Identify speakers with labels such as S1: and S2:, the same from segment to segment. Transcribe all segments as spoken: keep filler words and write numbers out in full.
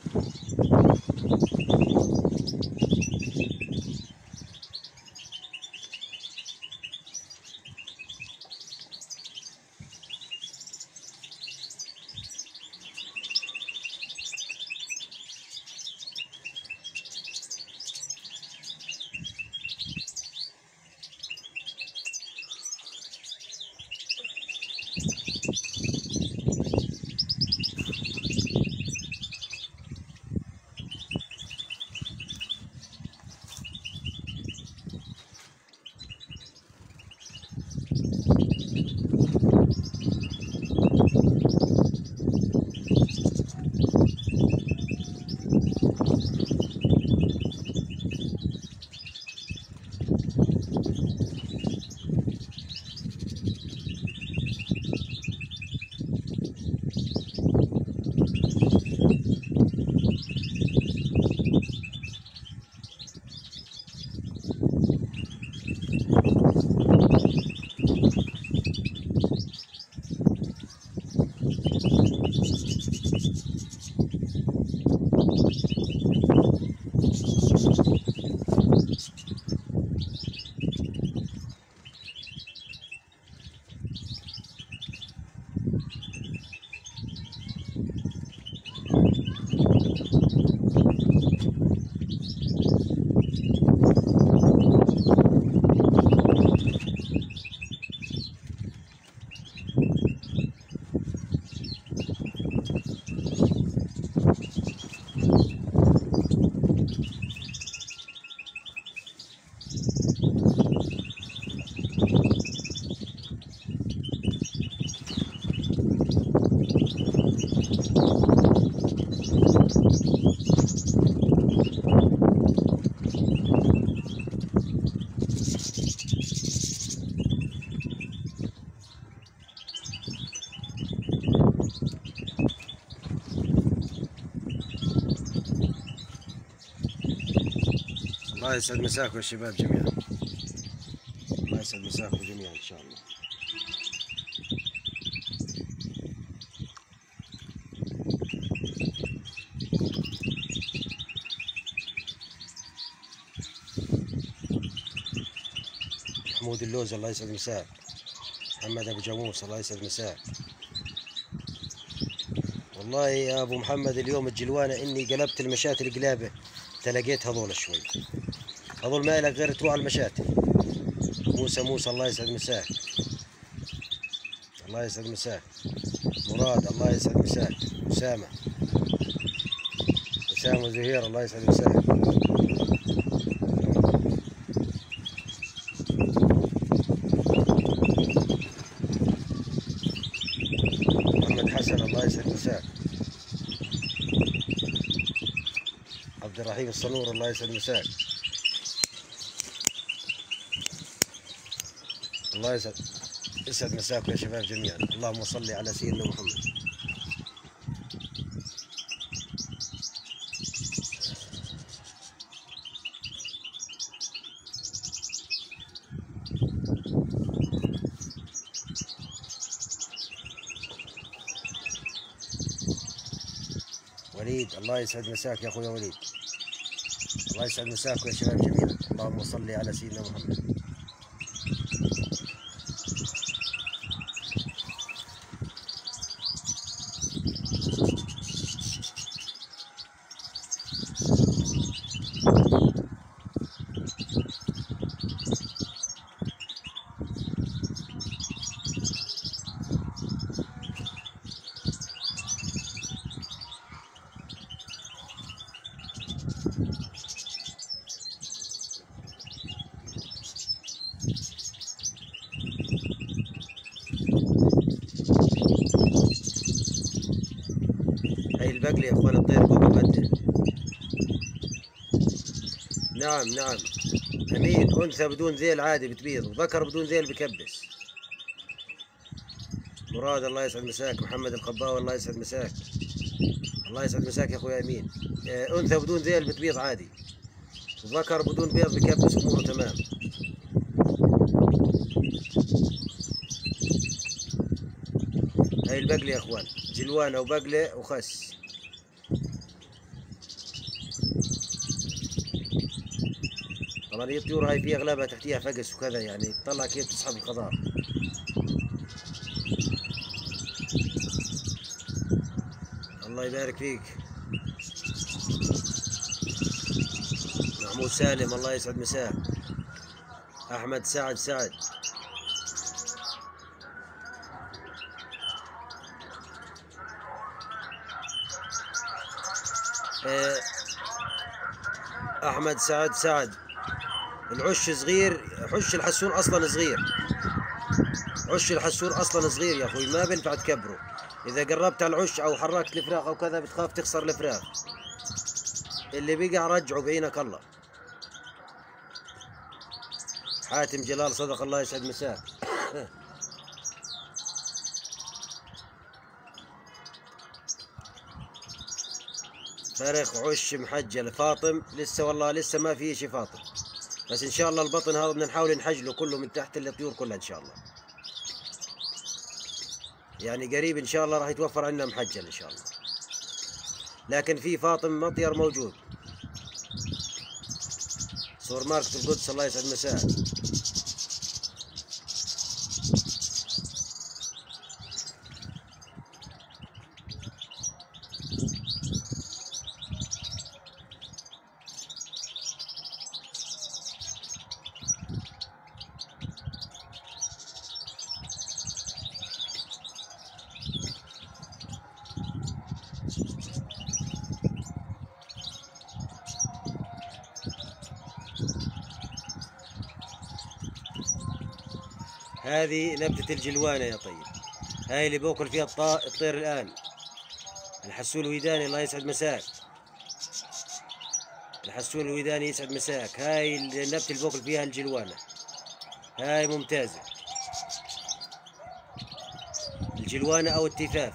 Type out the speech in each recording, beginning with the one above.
S1: الله يسعد مساكم يا شباب جميعا. الله يسعد مساكم جميعا ان شاء الله. محمود اللوز الله يسعد مساك. محمد ابو جاموس الله يسعد مساك. والله يا ابو محمد اليوم الجلوانه اني قلبت المشات القلابه تلاقيت هذول شوي، هذول ما لك غير تروح على المشاتل. موسى موسى الله يسعد مساك. الله يسعد مساك. مراد الله يسعد مساك. أسامة أسامة زهير الله يسعد مساك. محمد حسن الله يسعد مساك. عبد الرحيم الصنور الله يسعد مساك. الله يسعد يسعد مساكم يا شباب جميعا. اللهم صل على سيدنا محمد. وليد الله يسعد مساك يا اخويا وليد. الله يسعد مساكم يا شباب جميعا. اللهم صل على سيدنا محمد. هاي البقلة يا اخوان الطير فوق المدة. نعم نعم امين. انثى بدون ذيل عادي بتبيض، وذكر بدون ذيل بكبس. مراد الله يسعد مساك. محمد الخباوي الله يسعد مساك. الله يسعد مساك يا اخويا امين. انثى بدون ذيل بتبيض عادي، وذكر بدون بيض بكبس، اموره تمام. هاي البقلة يا اخوان، جلوانة وبقلة وخس. طبعا هي الطيور هاي في اغلبها تحتيها فقس وكذا، يعني تطلع كيف تسحب الخضار. الله يبارك فيك محمود سالم، الله يسعد مساك. احمد سعد سعد. احمد سعد سعد. العش صغير، عش الحسون اصلا صغير، عش الحسون اصلا صغير يا اخوي، ما بينفع تكبره. اذا قربت على العش او حركت الفراخ او كذا بتخاف تخسر الفراخ. اللي بقع رجعه بعينك الله. حاتم جلال صدق، الله يسعد مساك. فرخ عش محجل. فاطم لسه والله لسه ما في شيء فاطم، بس ان شاء الله البطن هذا بدنا نحاول نحجله كله من تحت الطيور كلها ان شاء الله، يعني قريب ان شاء الله راح يتوفر عندنا محجل ان شاء الله. لكن في فاطم مطير موجود. سوبر ماركت القدس، الله يسعد مساك. هذه نبتة الجلوانة يا طيب، هاي اللي باكل فيها الطير الآن. الحسون الويداني، الله يسعد مساك. الحسون الويداني يسعد مساك. هاي النبتة اللي باكل فيها الجلوانة، هاي ممتازة. الجلوانة أو التفاف.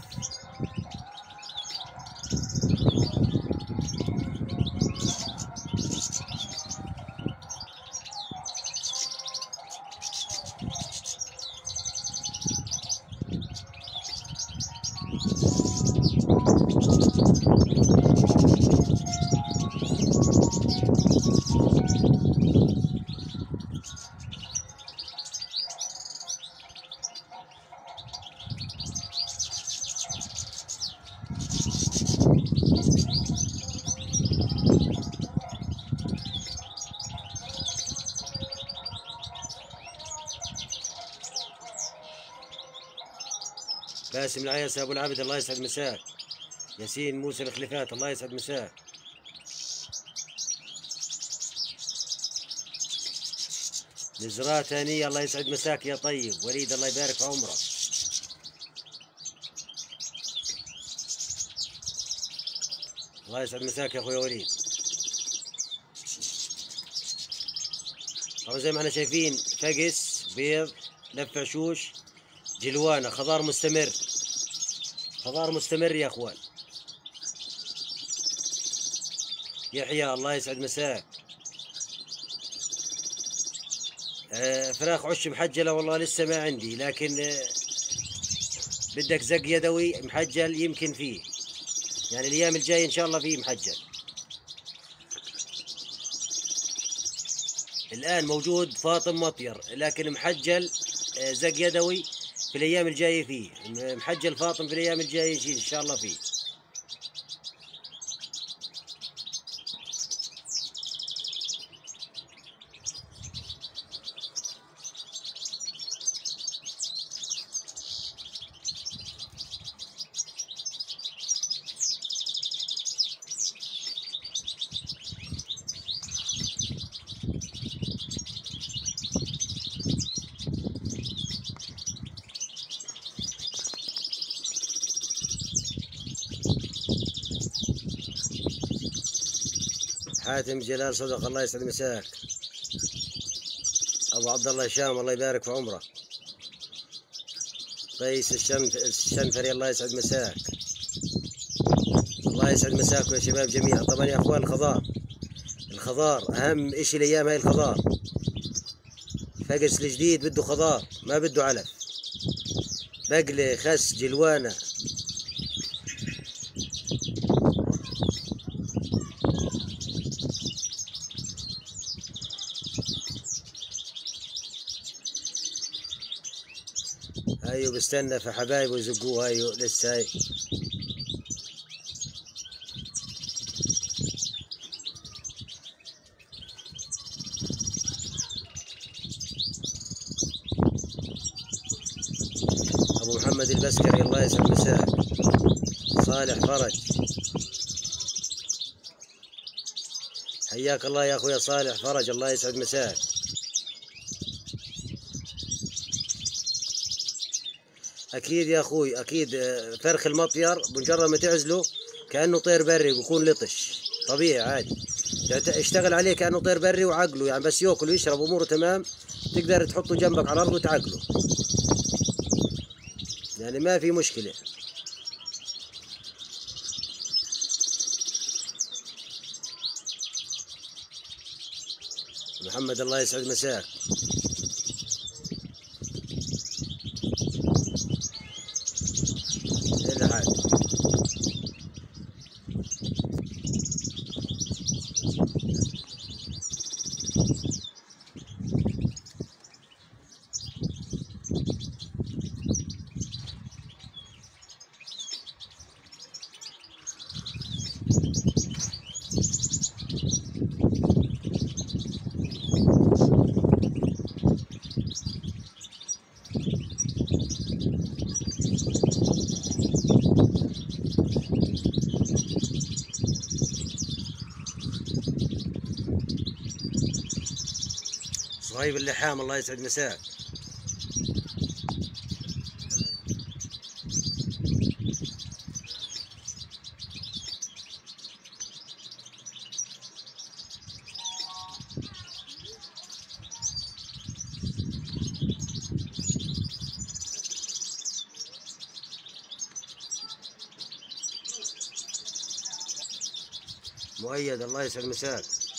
S1: باسم العياس ابو العبد، الله يسعد مساك. ياسين موسى الخليفات، الله يسعد مساك. نزرات هنية، الله يسعد مساك يا طيب. وليد، الله يبارك في عمرك. الله يسعد مساك يا اخوي وليد. طبعا زي ما احنا شايفين فقس، بيض، لف عشوش، جلوانة، خضار مستمر، خضار مستمر يا اخوان. يحيى، الله يسعد مساك. آه فراخ عش محجلة والله لسه ما عندي، لكن آه بدك زق يدوي محجل يمكن فيه، يعني الايام الجاية ان شاء الله فيه محجل. الان موجود فاطم مطير، لكن محجل آه زق يدوي في الايام الجايه فيه. محجل فاطم في الايام الجايه يجي ان شاء الله فيه. حاتم جلال صدق، الله يسعد مساك. ابو عبد الله هشام، الله يبارك في عمره. قيس الشنفري، الله يسعد مساك. الله يسعد مساكم يا شباب جميعا. طبعا يا اخوان الخضار، الخضار اهم اشي الايام هاي الخضار. فقس الجديد بده خضار، ما بده علف. بقله، خس، جلوانه. ايوه بستنى في حبايبه يزقوها. ايوه لسه هاي. ابو محمد البسكري الله يسعد مساك. صالح فرج حياك الله يا اخويا صالح فرج الله يسعد مساك. اكيد يا اخوي اكيد. فرخ المطير بمجرد ما تعزله كانه طير بري بيكون لطش طبيعي عادي. اشتغل عليه كانه طير بري وعقله يعني بس ياكل ويشرب اموره تمام. تقدر تحطه جنبك على الارض وتعقله يعني ما في مشكله. محمد الله يسعد مساك. إلا حاجة. صهيب اللحام الله يسعد مساك. مؤيد الله يسعد مساك.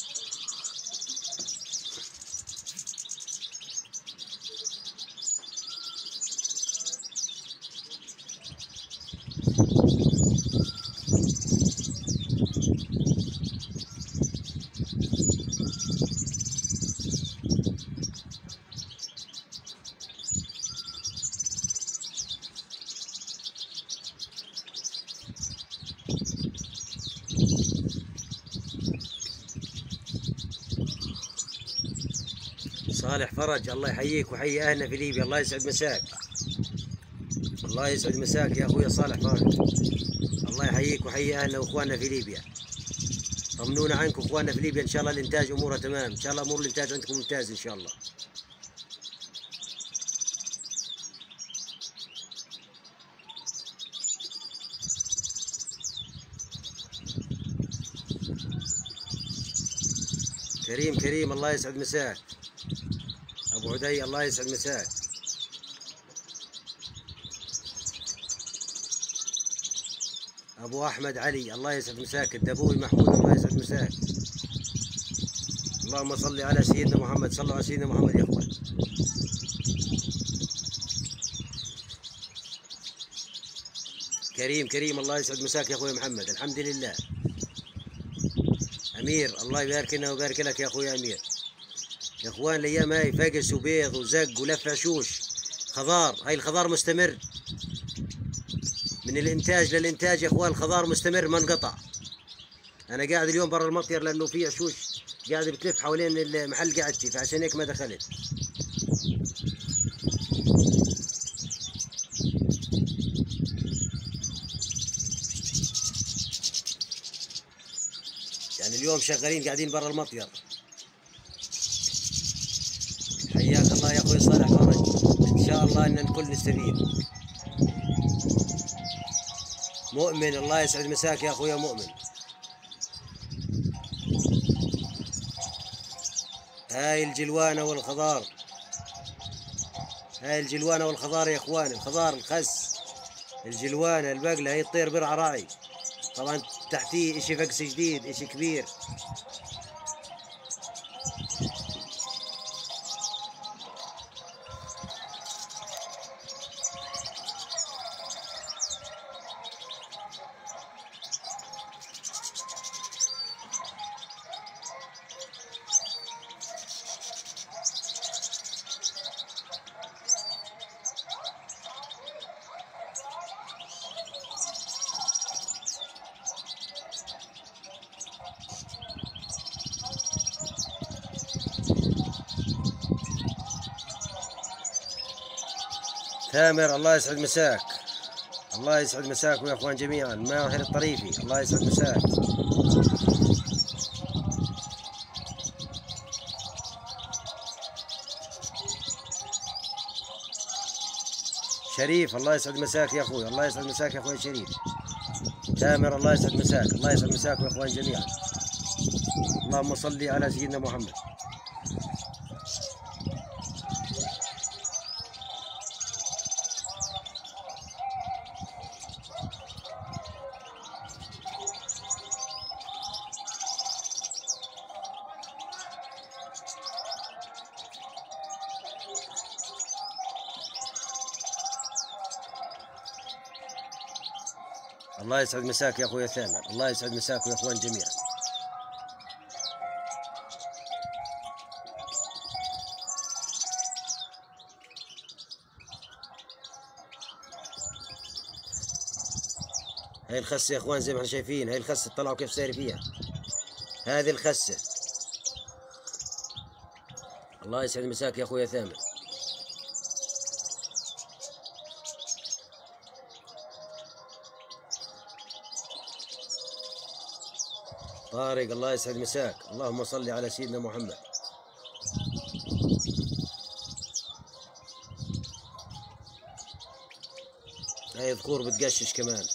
S1: صالح فرج الله يحييك ويحيي اهلنا في ليبيا الله يسعد مساك. الله يسعد مساك يا اخويا صالح فرج. الله يحييك ويحيي اهلنا واخواننا في ليبيا. طمنونا عنكم اخواننا في ليبيا ان شاء الله الانتاج اموره تمام. ان شاء الله امور الانتاج عندكم ممتاز ان شاء الله. كريم كريم الله يسعد مساك. ابو عدي الله يسعد مساك. ابو احمد علي الله يسعد مساك. الدبوي محمود الله يسعد مساك. اللهم صل على سيدنا محمد. صلوا على سيدنا محمد يا اخوان. كريم كريم الله يسعد مساك يا اخوي محمد. الحمد لله. امير الله يبارك لنا ويبارك لك يا اخوي امير. يا اخوان الايام هاي فقس وبيض وزق ولف عشوش خضار. هاي الخضار مستمر من الانتاج للانتاج يا اخوان. الخضار مستمر ما انقطع. انا قاعد اليوم برا المطير لانه في عشوش قاعده بتلف حوالين المحل قعدتي فعشان هيك ما دخلت. يعني اليوم شغالين قاعدين برا المطير. حياك الله يا اخوي صالح فرج. ان شاء الله ان الكل نستفيد. مؤمن الله يسعد مساك يا اخويا مؤمن. هاي الجلوانه والخضار. هاي الجلوانه والخضار يا اخوان. الخضار الخس الجلوانه البقله هي الطير برع راعي. طبعا تحتيه اشي فقس جديد اشي كبير. تامر الله يسعد مساك، الله يسعد مساكم يا اخوان جميعا. ماهر الطريفي الله يسعد مساك. شريف الله يسعد مساك يا اخوي، الله يسعد مساك يا اخوي شريف. تامر الله يسعد مساك، الله يسعد مساكم يا اخوان جميعا. اللهم صل على سيدنا محمد. الله يسعد مساك يا اخوي ثامر، الله يسعد مساكم يا اخوان جميعا. هاي الخسه يا اخوان زي ما احنا شايفين، هاي الخسه طلعوا كيف ساير فيها. هذه الخسه. الله يسعد مساك يا اخوي ثامر. طارق الله يسعد مساك، اللهم صل على سيدنا محمد. هاي ذكور بتقشش كمان.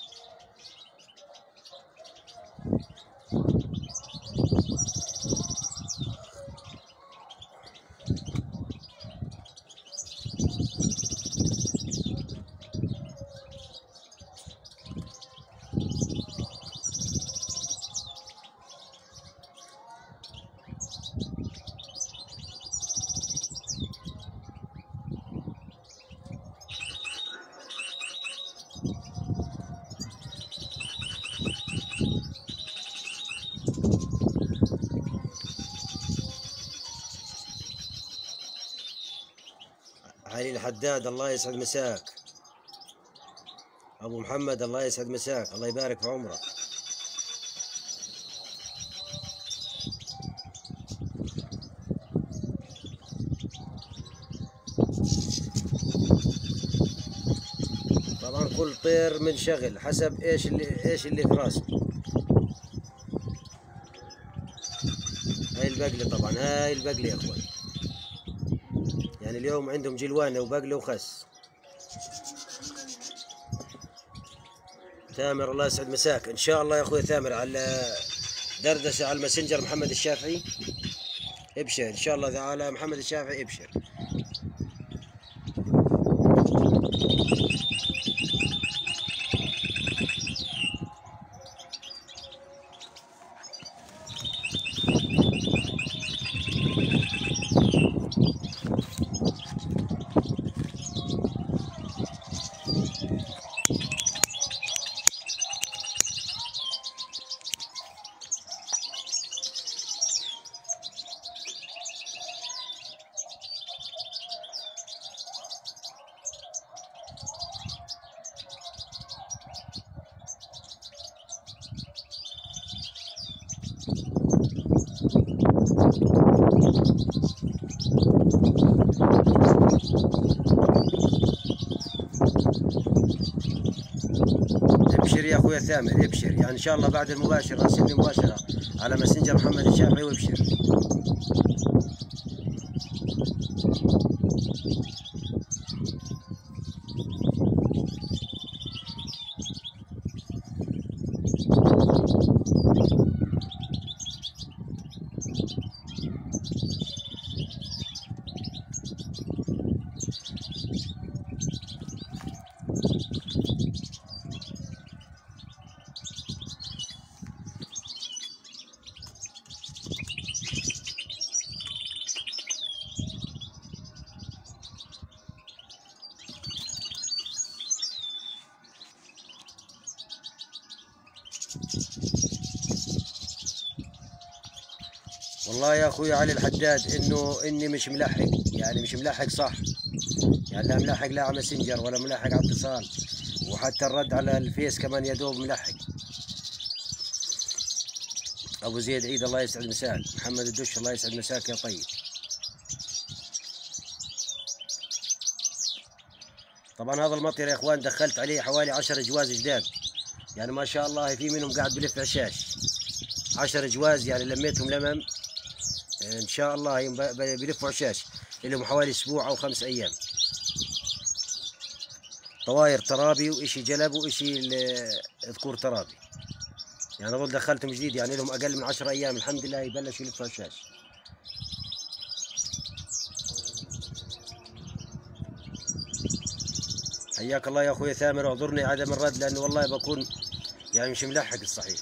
S1: علي الحداد الله يسعد مساك. ابو محمد الله يسعد مساك، الله يبارك في عمرك. طبعا كل طير منشغل حسب ايش اللي ايش اللي في راسه. هاي البقلة طبعا، هاي البقلة يا اخوان، يعني اليوم عندهم جلوانة وبقلة وخس. تامر الله يسعد مساك، ان شاء الله يا اخوي ثامر على دردشة على الماسنجر محمد الشافعي. ابشر ان شاء الله تعالى محمد الشافعي ابشر. ابشر يا اخويا ثامر ابشر، يعني ان شاء الله بعد المباشر راسلني مباشره على ماسنجر محمد الشافعي وابشر. والله يا اخوي علي الحداد انه اني مش ملحق، يعني مش ملحق صح، يعني لا ملحق لا على ماسنجر ولا ملحق على اتصال، وحتى الرد على الفيس كمان يا دوب ملحق. ابو زيد عيد الله يسعد مساك، محمد الدش الله يسعد مساك يا طيب. طبعا هذا المطير يا اخوان دخلت عليه حوالي عشر جواز جداد، يعني ما شاء الله في منهم قاعد بلف عشاش. عشر جواز يعني لميتهم لمم ان شاء الله بلفوا عشاش لهم حوالي اسبوع او خمس ايام. طواير ترابي وإشي جلب وإشي ذكور ترابي، يعني هذول دخلتهم جديد يعني لهم اقل من عشر ايام الحمد لله يبلشوا يلفوا عشاش. حياك الله يا اخوي ثامر، اعذرني عدم الرد لانه والله بكون يعني مش ملحق الصحيح.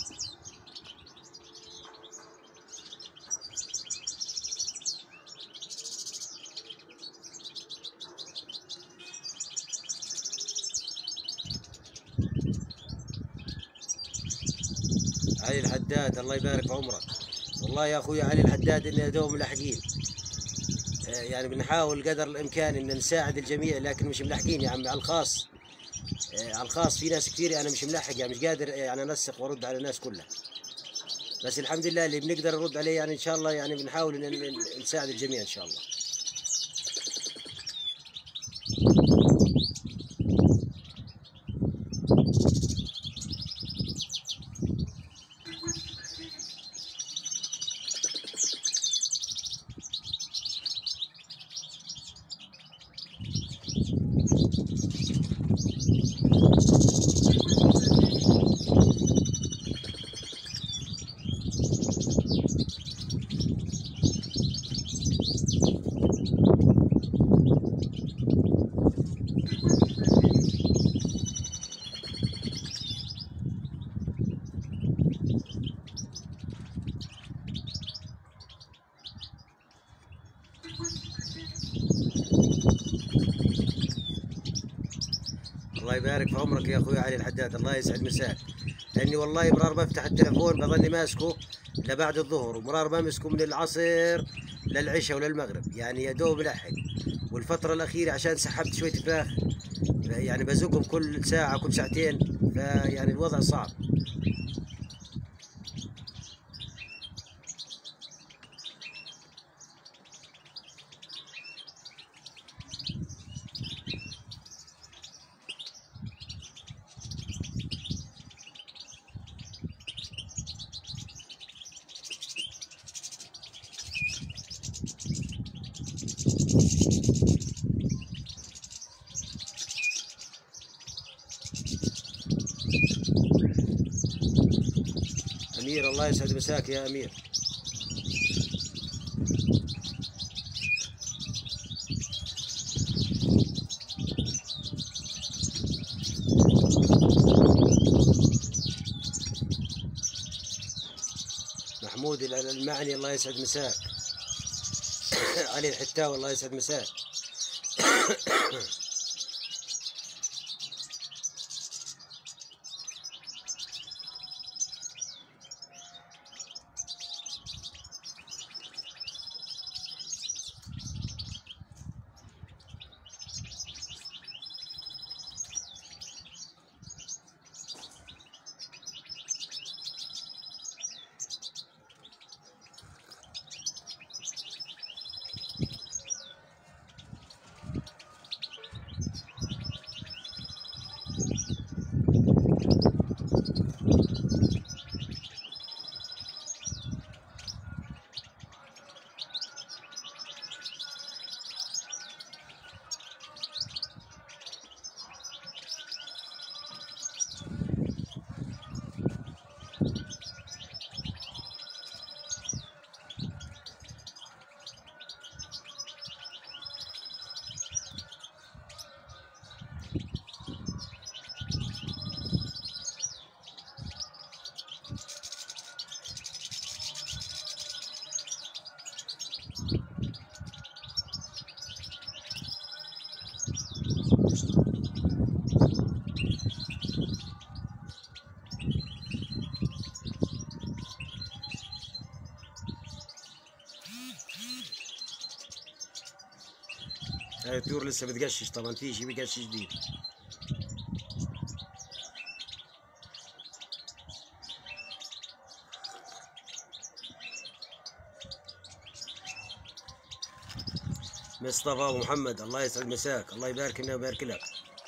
S1: علي الحداد الله يبارك في عمرك. والله يا اخوي علي الحداد اننا دوم ملاحقين، يعني بنحاول قدر الامكان ان نساعد الجميع لكن مش ملاحقين يا عمي. على الخاص على الخاص في ناس كثير انا مش ملاحق، يعني مش قادر يعني انسق وارد على الناس كلها، بس الحمد لله اللي بنقدر نرد عليه يعني ان شاء الله، يعني بنحاول ان نساعد الجميع ان شاء الله. الله يبارك في عمرك يا اخوي علي الحداد، الله يسعد مساك. لاني والله مرار بفتح التلفون بظني ماسكه لبعد الظهر، ومرار بمسكه من العصر للعشاء وللمغرب، يعني يا دوب لحق. والفترة الأخيرة عشان سحبت شوية فراخ يعني بزقهم كل ساعة كل ساعتين، فيعني الوضع صعب. أمير الله يسعد مساك يا أمير. محمود المعني الله يسعد مساك. علي الحتاوي الله يسعد مساك. هاي الطيور لسه بتقشش، طبعا في شيء بقشش جديد. مصطفى ابو محمد الله يسعد مساك، الله يبارك لنا ويبارك لك.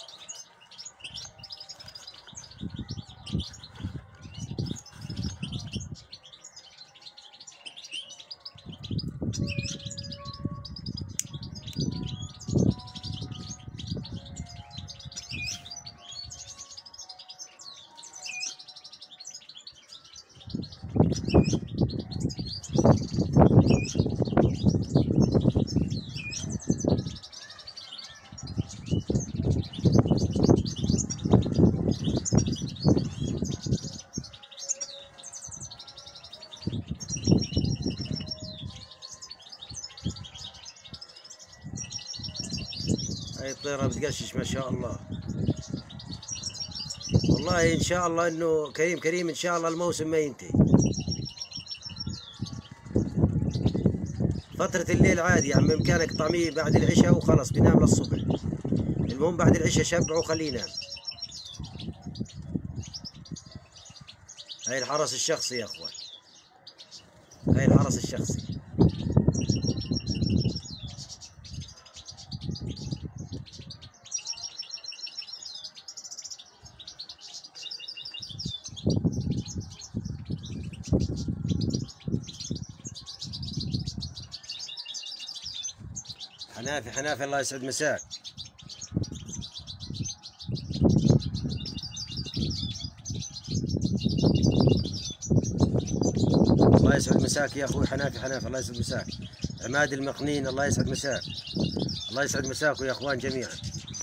S1: هاي الطيرة بتقشش ما شاء الله. والله ان شاء الله انه كريم كريم ان شاء الله الموسم ما ينتهي. فترة الليل عادي يعني بإمكانك طعميه بعد العشاء وخلص بينام للصبح. المهم بعد العشاء شبعه وخليه ينام. هاي الحرس الشخصي يا اخوان، هاي الحرس الشخصي. حنافي حنافي الله يسعد مساك. الله يسعد مساك يا اخوي حنافي حنافي الله يسعد مساك. عماد المقنين الله يسعد مساك، الله يسعد مساكم يا اخوان جميعا.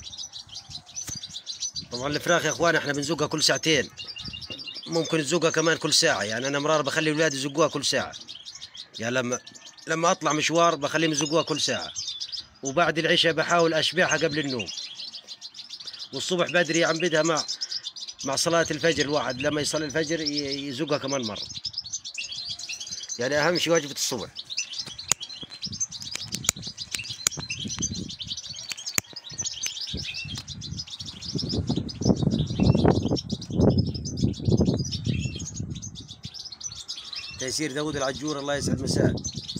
S1: طبعا الفراخ يا اخوان احنا بنزقها كل ساعتين، ممكن نزقها كمان كل ساعة، يعني انا مرار بخلي الاولاد يزقوها كل ساعة، يعني لما لما اطلع مشوار بخليهم يزقوها كل ساعة، وبعد العشاء بحاول اشبعها قبل النوم، والصبح بدري عم بدها مع مع صلاة الفجر. الواحد لما يصلي الفجر يزقها كمان مرة، يعني اهم شيء وجبة الصبح. تيسير داود العجور الله يسعد مساك.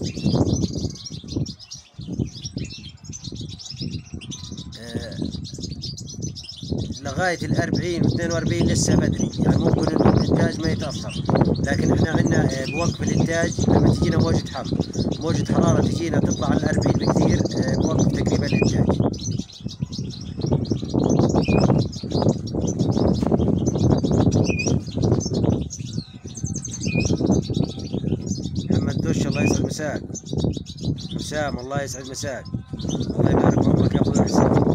S1: آه لغاية الأربعين واثنين وأربعين لسه بدري، يعني ممكن الإنتاج ما يتأخر، لكن إحنا عندنا بوقف الإنتاج لما تجينا موجة حر، موجة حرارة تجينا تطلع على الأربعين بكثير، آه بوقف تقريبا الإنتاج. محمد دش الله يسعد مساك. حسام الله يسعد مساك، الله يبارك عمرك يا أخوي حسام.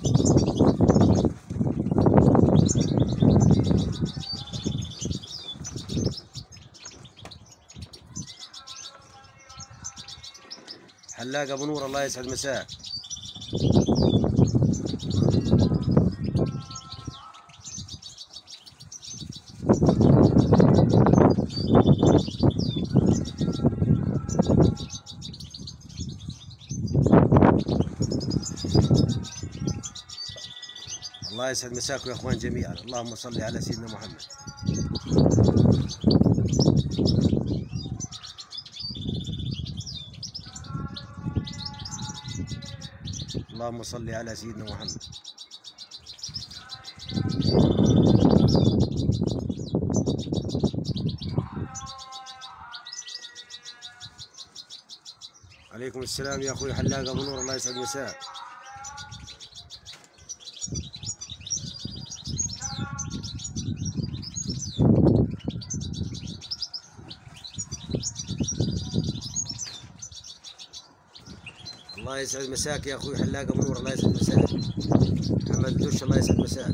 S1: حلاق ابو نور الله يسعد مساك. الله يسعد مساكم يا اخوان جميعا، اللهم صل على سيدنا محمد. اللهم صل على سيدنا محمد. عليكم السلام يا اخوي حلاق ابو نور الله يسعد مساك. الله يسعد مساك يا اخوي حلاق ابو نور الله يسعد مساك. محمد دوش الله يسعد مساك.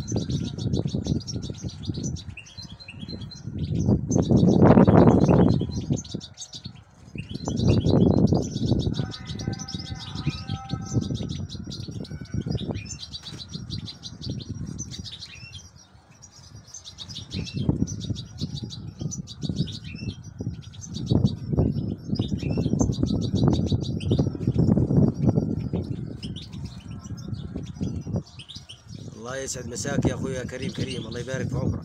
S1: الله يسعد مساك يا اخوي يا كريم كريم، الله يبارك في عمرك.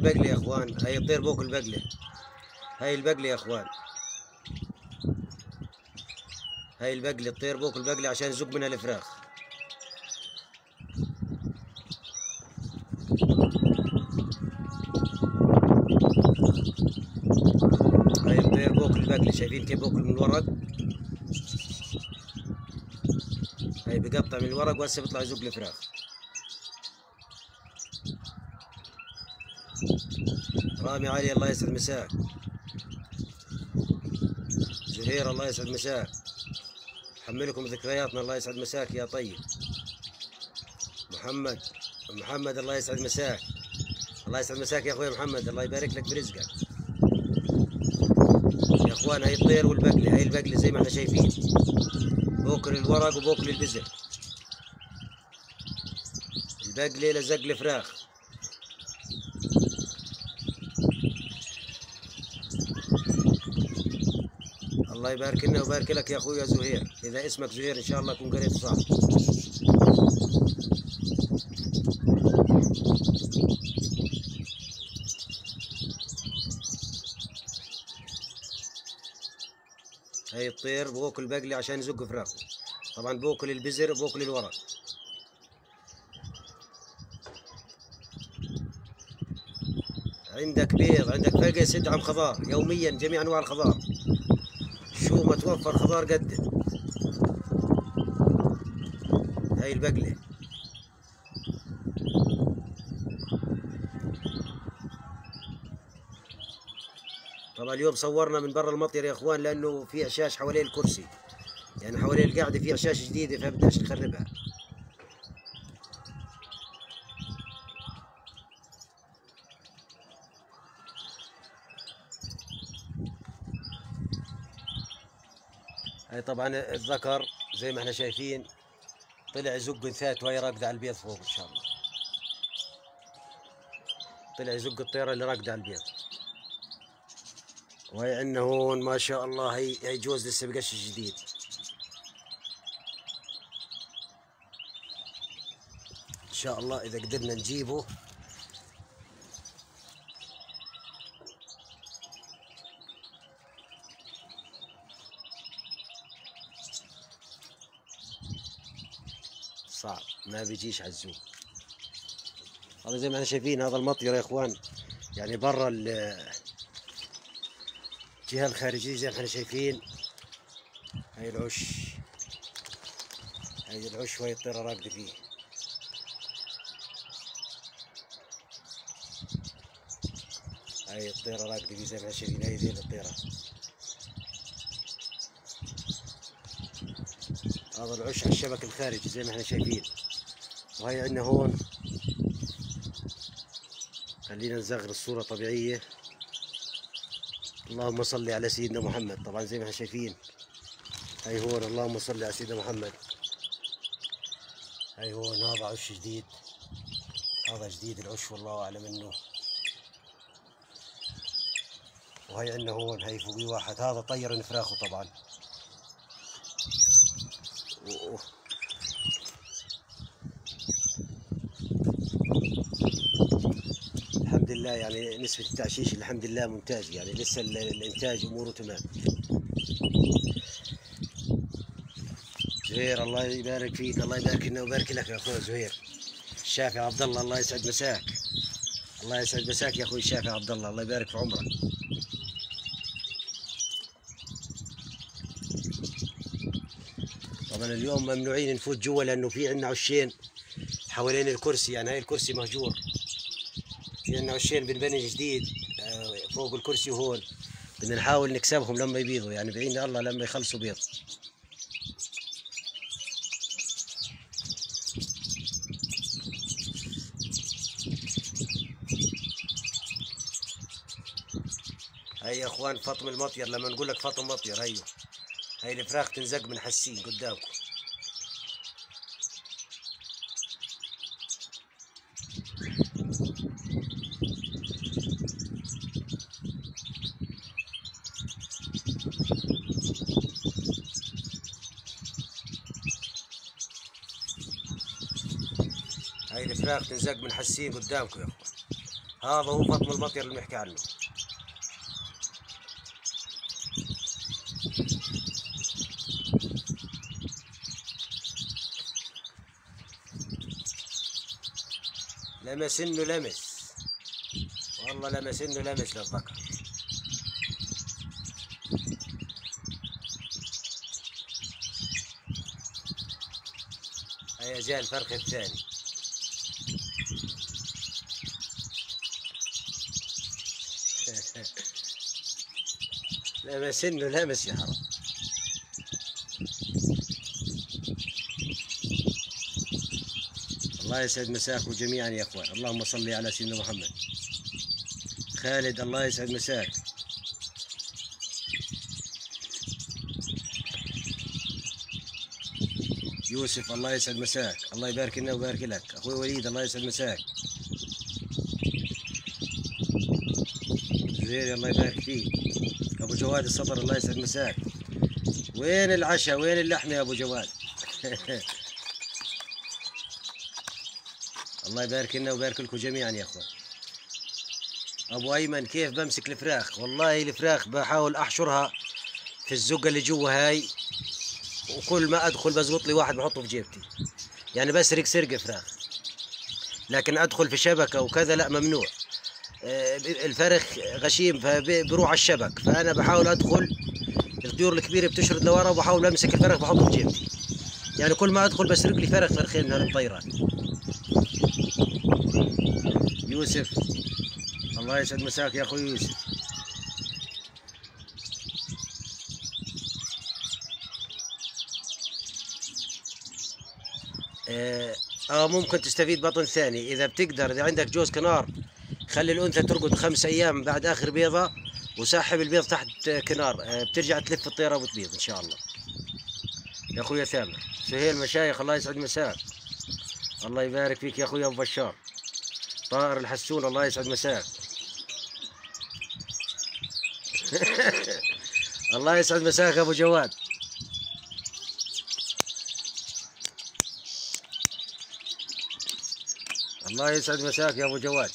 S1: البقلة يا اخوان، هاي الطير بوكل بقلة، هاي البقلة يا اخوان، هاي البقلة، الطير بوكل بقلة عشان يزق منها الفراخ. هاي الطير بوكل البقلة، شايفين كيف بوكل من الورق؟ هاي بقطع من الورق وهسه بيطلع يزق الفراخ. رامي علي الله يسعد مساك. زهير الله يسعد مساك. حملكم ذكرياتنا الله يسعد مساك يا طيب. محمد محمد الله يسعد مساك. الله يسعد مساك يا اخوي محمد، الله يبارك لك برزقك. يا اخوان هاي الطير والبقلة، هاي البقلة زي ما احنا شايفين بوكل الورق وبوكل البزر. البقلة لزق الفراخ. الله يبارك لنا ويبارك لك يا اخوي يا زهير، اذا اسمك زهير ان شاء الله اكون قريت صح. هاي الطير بوكل بقلة عشان يزق فراخه، طبعا بوكل البزر وبوكل الورق. عندك بيض، عندك فقس، ادعم خضار يوميا، جميع انواع الخضار، شو ما توفر خضار قدم. هاي البقلة. طبعا اليوم صورنا من برا المطير يا اخوان، لانه في عشاش حوالين الكرسي، يعني حوالين القاعدة في عشاش جديدة فبدناش نخربها. هاي طبعا الذكر زي ما احنا شايفين طلع يزق انثاته، وهي راقدة على البيض فوق ان شاء الله. طلع يزق الطيرة اللي راقدة على البيض. وهي عندنا هون ما شاء الله، هي هي جوز لسه بقش جديد. ان شاء الله اذا قدرنا نجيبه. صعب ما بيجيش على الزوم. هذا زي ما احنا شايفين هذا المطير يا اخوان، يعني برا الجهة الخارجية زي ما احنا شايفين. هاي العش، هاي العش وهي الطيرة راقدة فيه. هاي الطيرة راقدة فيه زي ما احنا شايفين، هاي ذيل الطيرة. هذا العش على الشبك الخارجي زي ما احنا شايفين. وهي عندنا هون، خلينا نصغر الصورة طبيعية. اللهم صل على سيدنا محمد. طبعا زي ما احنا شايفين هاي هون، اللهم صل على سيدنا محمد. هاي هون هذا عش جديد، هذا جديد العش والله اعلم منه. وهي عندنا هون، هاي فوقي واحد، هذا طير فراخه طبعا. أوه. الحمد لله يعني نسبة التعشيش الحمد لله ممتاز، يعني لسه الانتاج اموره تمام. زهير الله يبارك فيك، الله يبارك لنا ويبارك لك يا اخوي زهير. الشافعي عبد الله الله يسعد مساك. الله يسعد مساك يا اخوي الشافعي عبد الله، الله يبارك في عمرك. طبعا اليوم ممنوعين نفوت جوا لانه في عندنا عشين حوالين الكرسي، يعني هاي الكرسي مهجور. في عندنا عشين بنبني جديد فوق الكرسي، وهون بدنا نحاول نكسبهم لما يبيضوا، يعني بعين الله لما يخلصوا بيض. هاي يا اخوان فطم المطير، لما نقول لك فطم مطير هيو، هاي الفراخ تنزق من حسين قدامكم. هاي الفراخ تنزق من حسين قدامكم يا اخوان. هذا هو فطم المطير اللي بنحكي عنه. لمس انه لمس، والله لمس انه لمس للذكر. هيا جاء الفرخ الثاني. لمس انه لمس يا حرام. الله يسعد مساكم جميعا يا اخوان، اللهم صل على سيدنا محمد. خالد الله يسعد مساك. يوسف الله يسعد مساك، الله يبارك لنا ويبارك لك. اخوي وليد الله يسعد مساك. زهير الله يبارك فيك. ابو جواد السطر الله يسعد مساك. وين العشاء؟ وين اللحمه يا ابو جواد؟ الله يبارك لنا ويبارك لكم جميعا يا اخوان. ابو ايمن كيف بمسك الفراخ؟ والله الفراخ بحاول احشرها في الزقه اللي جوا هاي، وكل ما ادخل بزبط لي واحد بحطه في جيبتي. يعني بسرق سرقه فراخ، لكن ادخل في شبكه وكذا لا، ممنوع. الفرخ غشيم فبروح على الشبك، فانا بحاول ادخل. الطيور الكبيره بتشرد لورا وبحاول امسك الفرخ بحطه في جيبتي. يعني كل ما ادخل بسرق لي فرخ فرخين من هالمطيرات. يوسف الله يسعد مساك يا اخوي يوسف. اه, آه ممكن تستفيد بطن ثاني اذا بتقدر. اذا عندك جوز كنار خلي الانثى ترقد خمس ايام بعد اخر بيضه، وسحب البيض تحت كنار. اه بترجع تلف الطيره وتبيض ان شاء الله. يا اخويا ثامر سهيل مشايخ الله يسعد مساك. الله يبارك فيك يا اخويا ابو بشار. طائر الحسون الله يسعد مساك. الله يسعد مساك ابو جواد. الله يسعد مساك يا ابو جواد.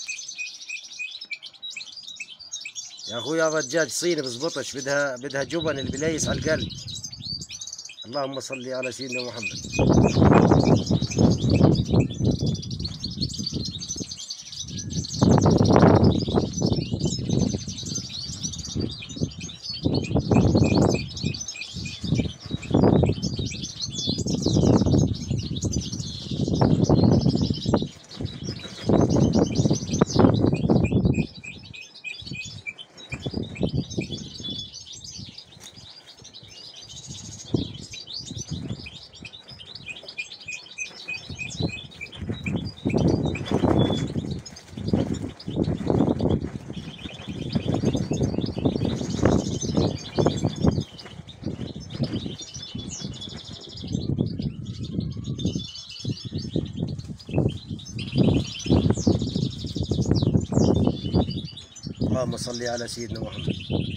S1: يا اخوي هذا الدجاج صيني بزبطش، بدها بدها جبن اللي بليس على القلب. اللهم صل على سيدنا محمد. اللهم صل على سيدنا محمد.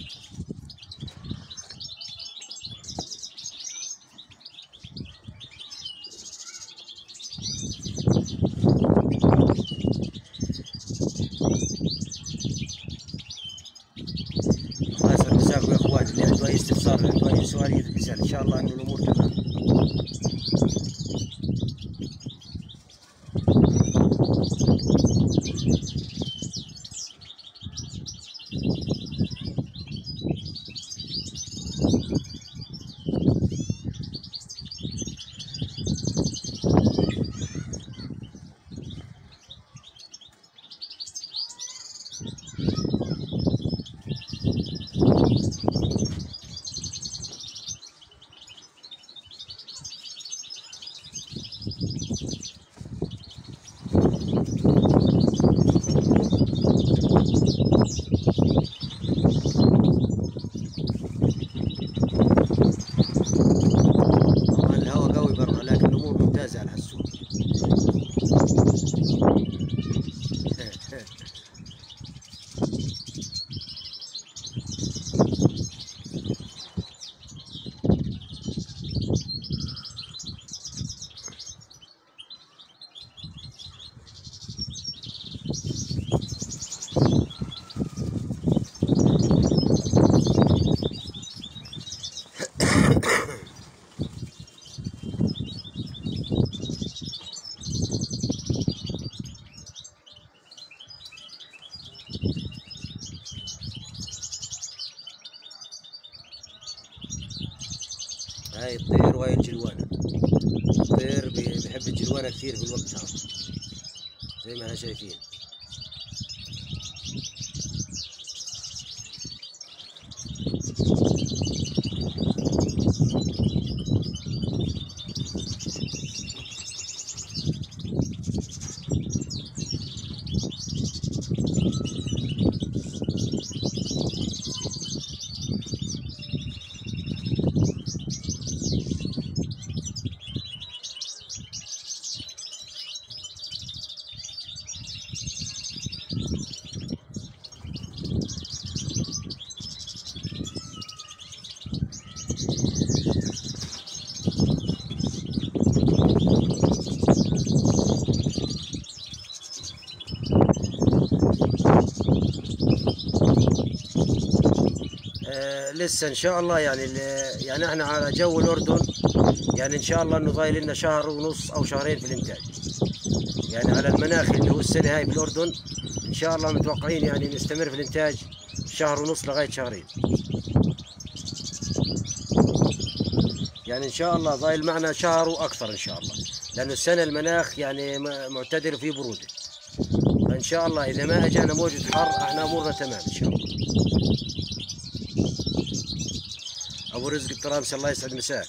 S1: الله يسعد مساكم يا اخوان. اللي عنده اي استفسار، اللي عنده اي سؤال يسال، ان شاء الله انه الامور تمام. جلوانة كثير في الوقت هذا زي ما احنا شايفين. لسه ان شاء الله يعني يعني احنا على جو الاردن، يعني ان شاء الله انه ضايل لنا شهر ونص او شهرين في الانتاج. يعني على المناخ اللي هو السنه هاي في الاردن ان شاء الله متوقعين يعني نستمر في الانتاج شهر ونص لغايه شهرين. يعني ان شاء الله ضايل معنا شهر واكثر ان شاء الله، لانه السنه المناخ يعني معتدل وفيه بروده. فان شاء الله اذا ما اجانا موجه حر احنا امورنا تمام ان شاء الله. ابو رزق الطرابسي الله يسعد مساك.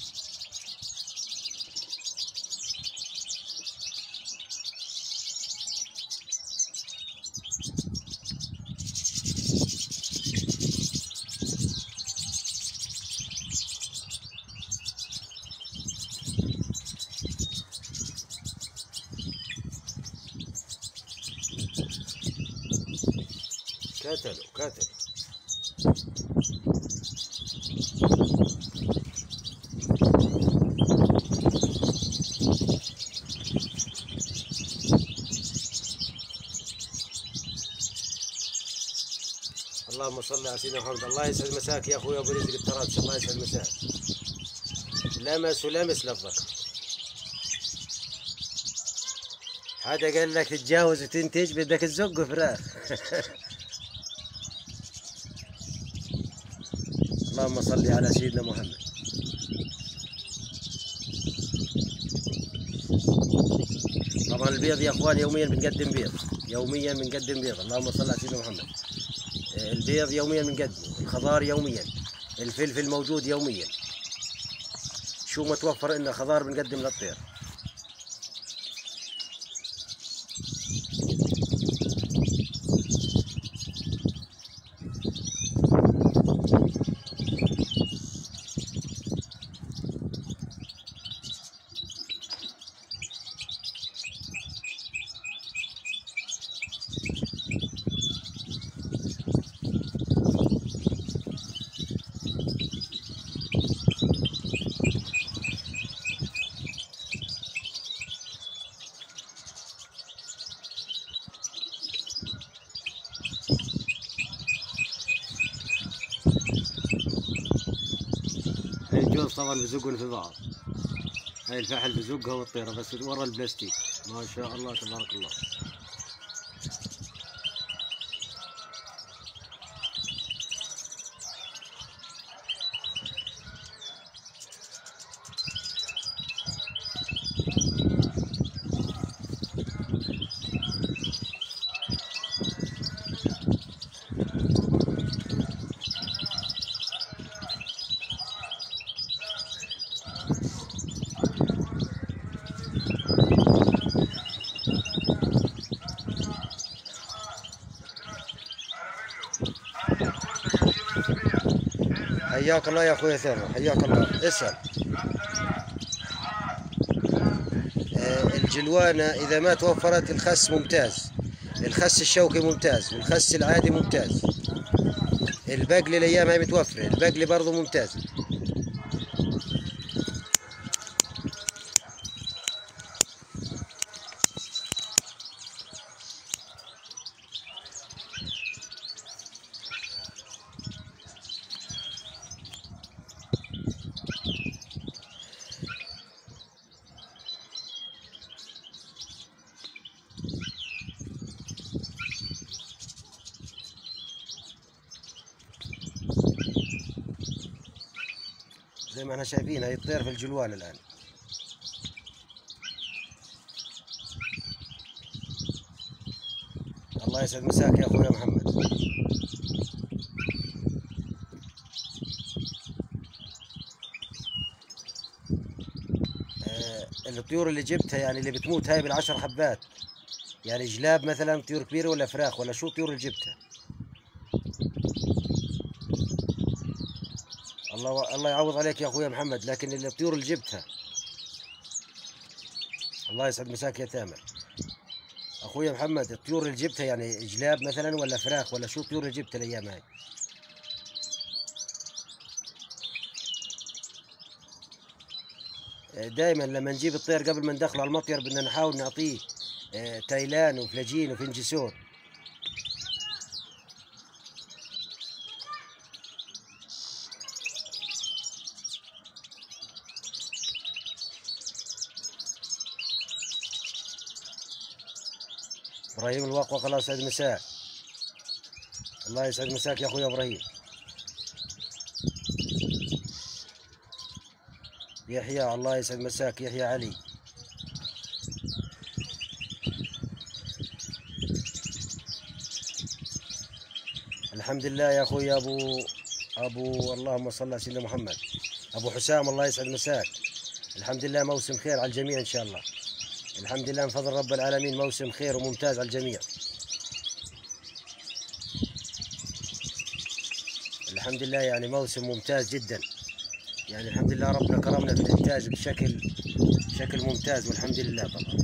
S1: كاتلوا كاتلوا اللهم صل على سيدنا محمد. الله يسعد مساك يا اخوي ابو رزق الطرابسي، الله يسعد مساك. لمس ولمس لفظك. حدا قال لك تتجاوز وتنتج بدك تزق فراخ. اللهم صل على سيدنا محمد. طبعا البيض يا اخوان يوميا بنقدم بيض، يوميا بنقدم بيض. اللهم صل على سيدنا محمد. البيض يوميا بنقدمه، الخضار يوميا، الفلفل موجود يوميا. شو ما توفر لنا خضار بنقدم للطير. الجوز طبعا بزقون في بعض. هاي الفحل بزقها والطيرة بس ورا البلاستيك. ما شاء الله تبارك الله. حياك الله يا اخوي ثروة، حياك الله. اسأل. آه الجلوانة إذا ما توفرت الخس ممتاز، الخس الشوكي ممتاز، والخس العادي ممتاز. البقلي الأيام هاي متوفرة، البقلي برضه ممتاز. زي ما احنا شايفين هي الطير في الجلوان الآن. الله يسعد مساك يا اخويا محمد. آه الطيور اللي جبتها يعني اللي بتموت هاي بالعشر حبات، يعني جلاب مثلا، طيور كبيرة ولا فراخ ولا شو الطيور اللي جبتها؟ الله الله يعوض عليك يا اخويا محمد، لكن الطيور اللي جبتها. الله يسعد مساك يا تامر. اخويا محمد الطيور اللي جبتها يعني جلاب مثلا ولا فراخ ولا شو الطيور اللي جبتها الايام هاي؟ دائما لما نجيب الطير قبل ما ندخله على المطير بدنا نحاول نعطيه تايلان وفلاجين وفنجسون. ابراهيم الواقوة الله يسعد مساك. الله يسعد مساك يا اخويا ابراهيم. يحيى الله يسعد مساك يحيى علي. الحمد لله يا اخويا ابو ابو اللهم صل على سيدنا محمد. ابو حسام الله يسعد مساك. الحمد لله موسم خير على الجميع ان شاء الله. الحمد لله من فضل رب العالمين موسم خير وممتاز على الجميع. الحمد لله يعني موسم ممتاز جدا، يعني الحمد لله ربنا كرمنا في الانتاج بشكل بشكل ممتاز والحمد لله طبعا.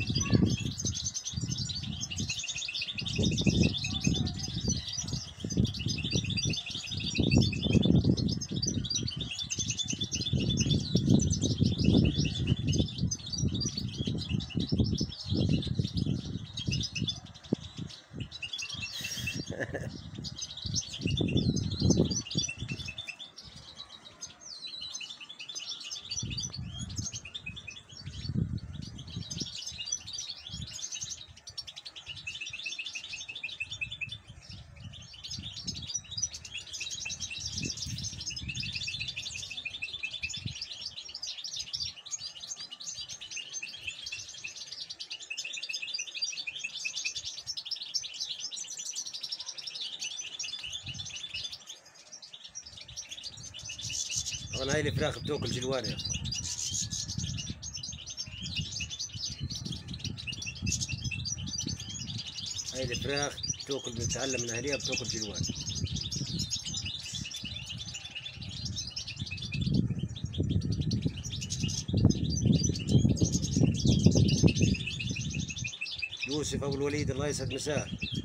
S1: طبعا هاي الفراخ بتاكل جلوان يا اخوان. هاي الفراخ بتاكل، بنتعلم من اهليها بتاكل جلوان. يوسف ابو الوليد الله يسعد مساك.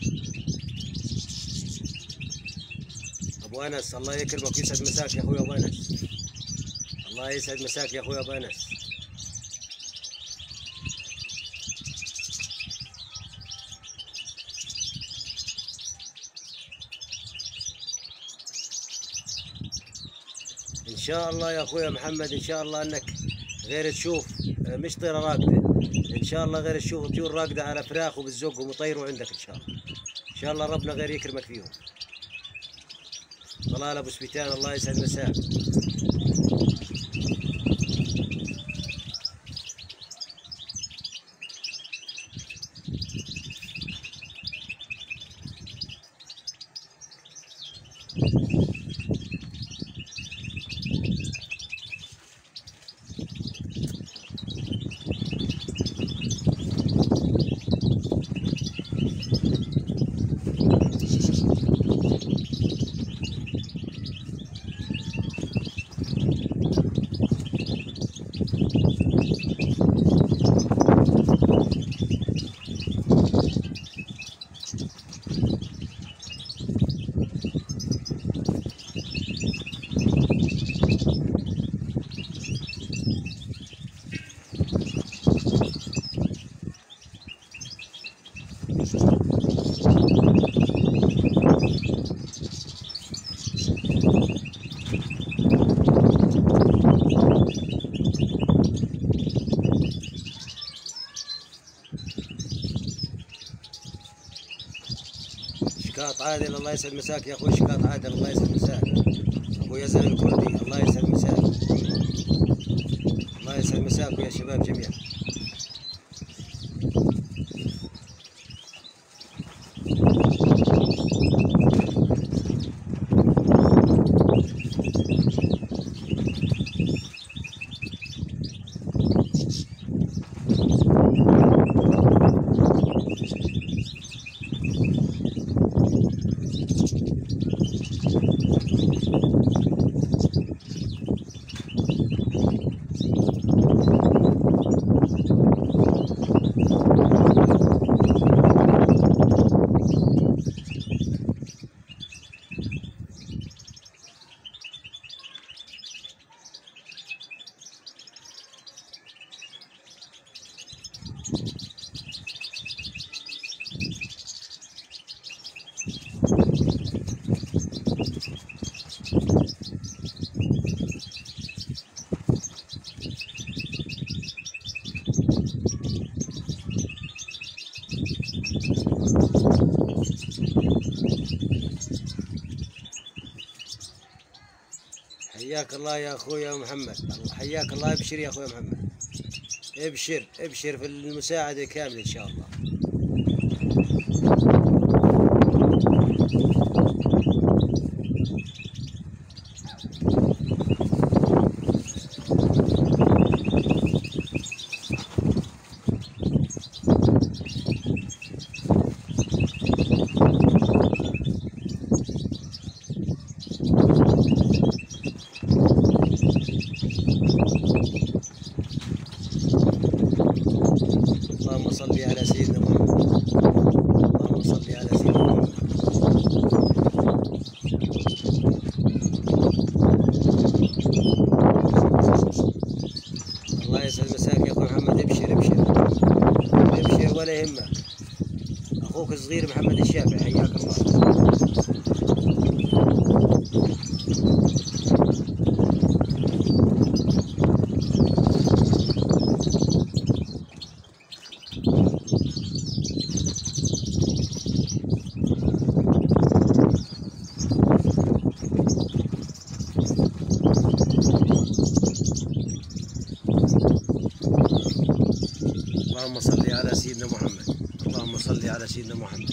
S1: ابو انس الله يكرمك ويسعد مساك يا اخوي ابو انس. الله يسعد مساك يا اخوي ابو انس. ان شاء الله يا اخوي محمد ان شاء الله انك غير تشوف مش طيره راقده، ان شاء الله غير تشوف طيور راقده على فراخ وبتزقهم ويطيروا عندك ان شاء الله. ان شاء الله ربنا غير يكرمك فيهم. طلال ابو سبيتان الله يسعد مساك. شقاط عادل الله يسعد مساك يا اخوي شقاط عادل الله يسعد مساك. ابو يزن الكردي الله يسعد مساك. الله يسعد مساكم يا شباب جميعا. حياك الله يا اخويا محمد، حياك الله. ابشر يا اخويا محمد، ابشر ابشر في المساعدة كاملة ان شاء الله. اللهم صل على سيدنا محمد، اللهم صل على سيدنا محمد. الله يسعد مساك يا اخوي محمد، ابشر ابشر ابشر ولا يهمك. اخوك الصغير محمد الشافعي، حياك الله. اللهم صل على سيدنا محمد، اللهم صل على سيدنا محمد.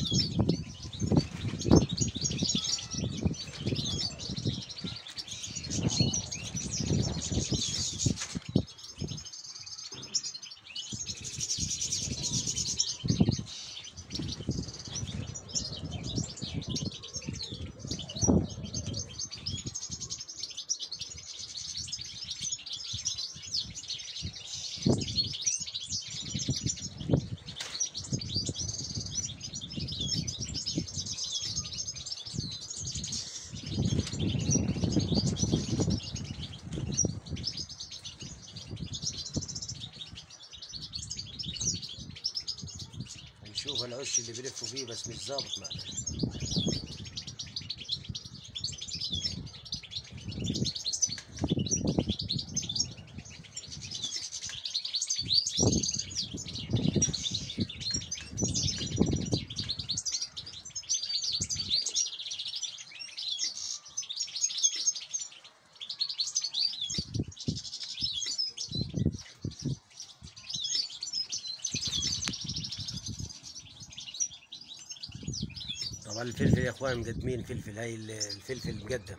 S1: نشوف العش اللي بلفوا فيه بس مش ظابط معنا. طبعا الفلفل يا اخوان مقدمين فلفل، هاي الفلفل مقدم.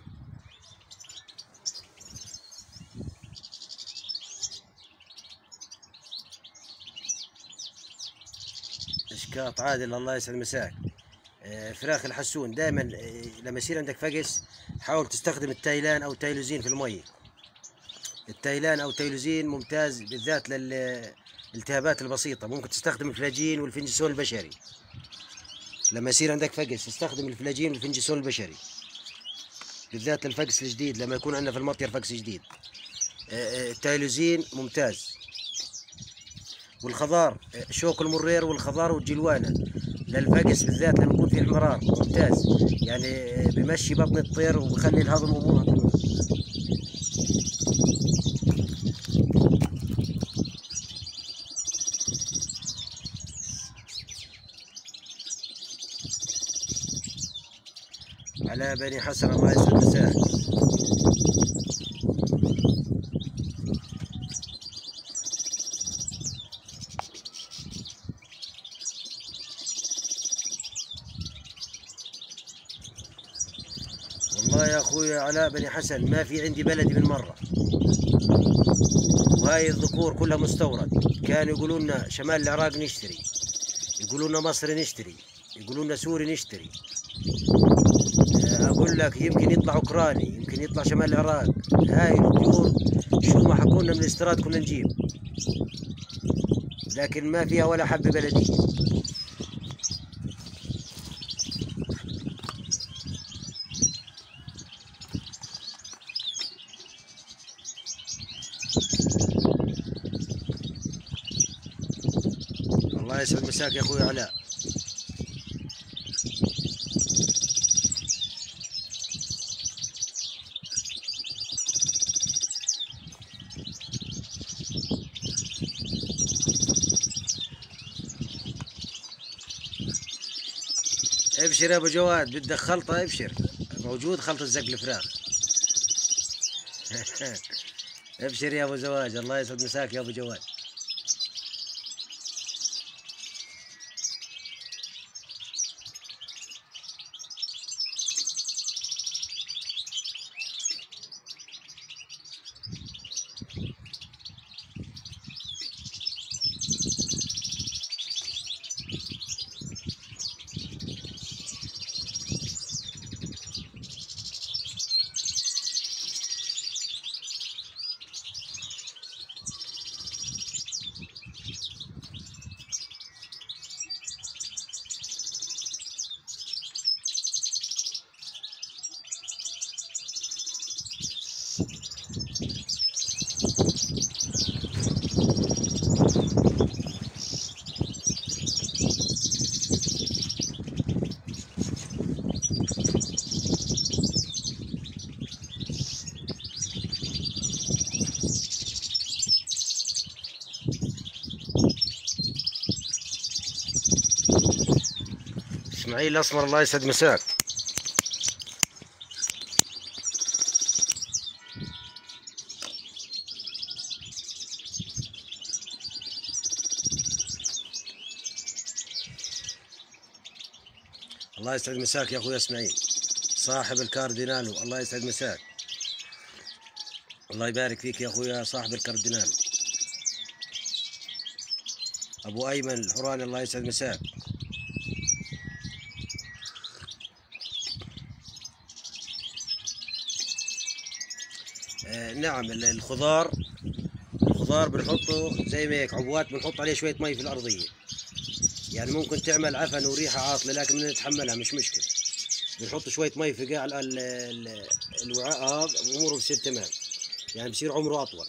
S1: اشكاط عادل، الله يسعد مساك. فراخ الحسون دائما لما يصير عندك فقس حاول تستخدم التايلان او تايلوزين في المي. التايلان او تايلوزين ممتاز بالذات للالتهابات البسيطه. ممكن تستخدم الفلاجين والفنجسون البشري. لما يصير عندك فقس استخدم الفلاجين والفنجسون البشري بالذات للفقس الجديد، لما يكون عندنا في المطير فقس جديد. التايلوزين ممتاز. والخضار شوك المرير والخضار والجلوانه للفقس بالذات لما يكون فيه احمرار ممتاز، يعني بمشي بطن الطير وبخلي الهضم امورها تمام. على بني حسن، الله يسعد مساك. والله يا اخوي علاء بني حسن ما في عندي بلدي بالمره، وهاي الذكور كلها مستورد. كانوا يقولوا لنا شمال العراق نشتري، يقولوا لنا مصر نشتري، يقولوا لنا سوري نشتري. اقول لك يمكن يطلع اوكراني، يمكن يطلع شمال العراق. هاي الطيور شو ما حكوا لنا من الاستيراد كنا نجيب، لكن ما فيها ولا حبه بلديه. الله يسعد مساك يا اخوي علاء. ابشر يا ابو جواد، بدك خلطه ابشر، موجود خلطه زق الفراخ. ابشر يا ابو زواج، الله يسعد مساك يا ابو جواد. اسماعيل الاسمر، الله يسعد مساك. الله يسعد مساك يا اخوي اسماعيل صاحب الكاردينالو، الله يسعد مساك. الله يبارك فيك يا اخويا صاحب الكاردينالو. ابو ايمن الحراني، الله يسعد مساك. آه نعم، الخضار الخضار بنحطه زي ما هيك عبوات، بنحط عليه شويه مي في الارضيه، يعني ممكن تعمل عفن وريحه عاطله لكن بدنا نتحملها مش مشكله. بنحط شويه مي في قاع الوعاء هذا اموره بصير تمام، يعني بصير عمره اطول.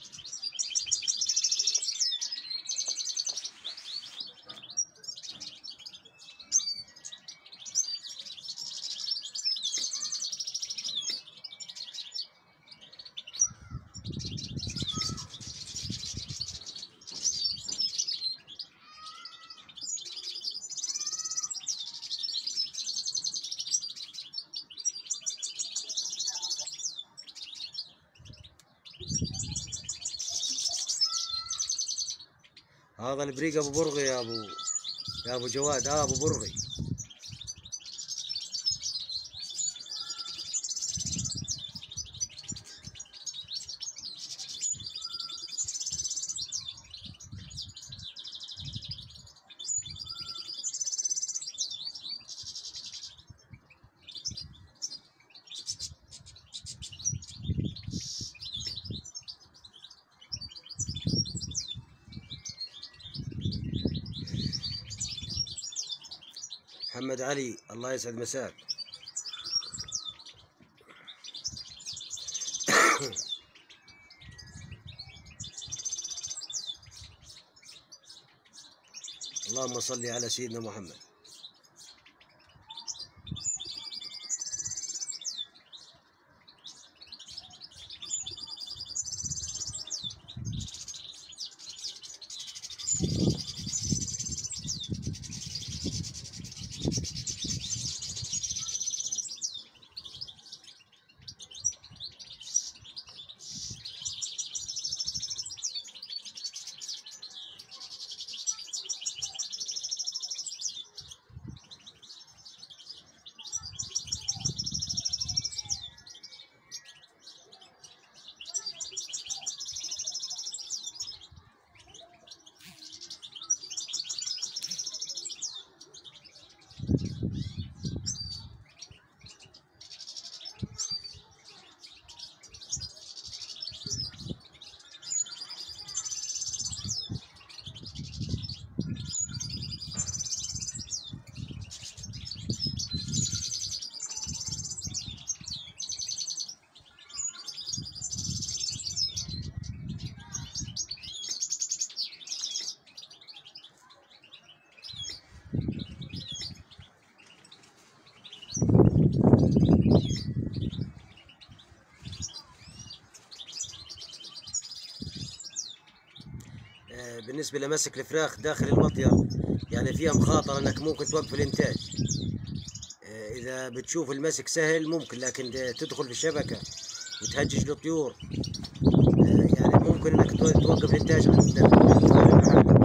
S1: هذا البريق ابو برغي يا ابو يا ابو جواد. اه ابو برغي. محمد علي، الله يسعد مساك. اللهم صل على سيدنا محمد. بالنسبة لمسك الفراخ داخل المطية يعني فيها مخاطرة انك ممكن توقف الانتاج. اذا بتشوف المسك سهل ممكن، لكن تدخل في الشبكة وتهجج له طيور. آه، يعني ممكن انك توقف الانتاج عند الحاجة.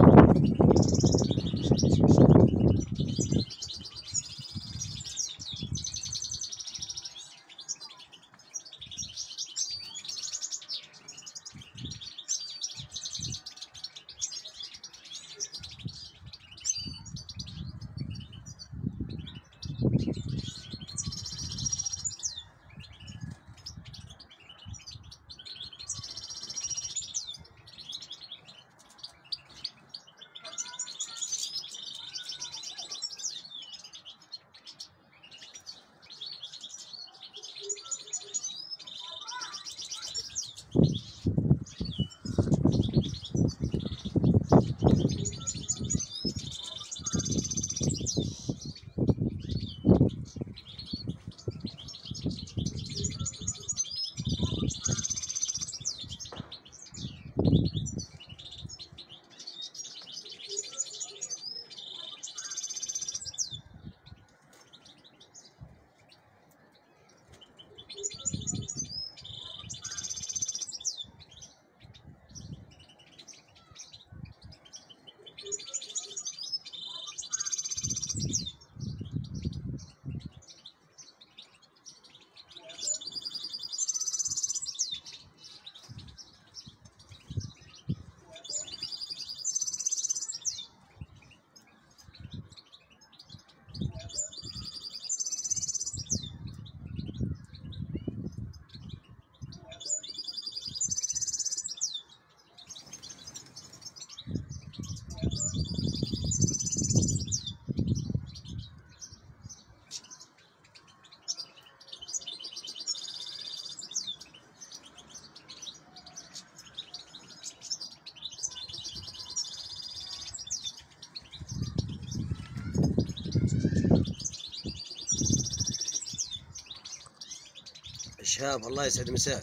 S1: شهاب الله يسعد مساك.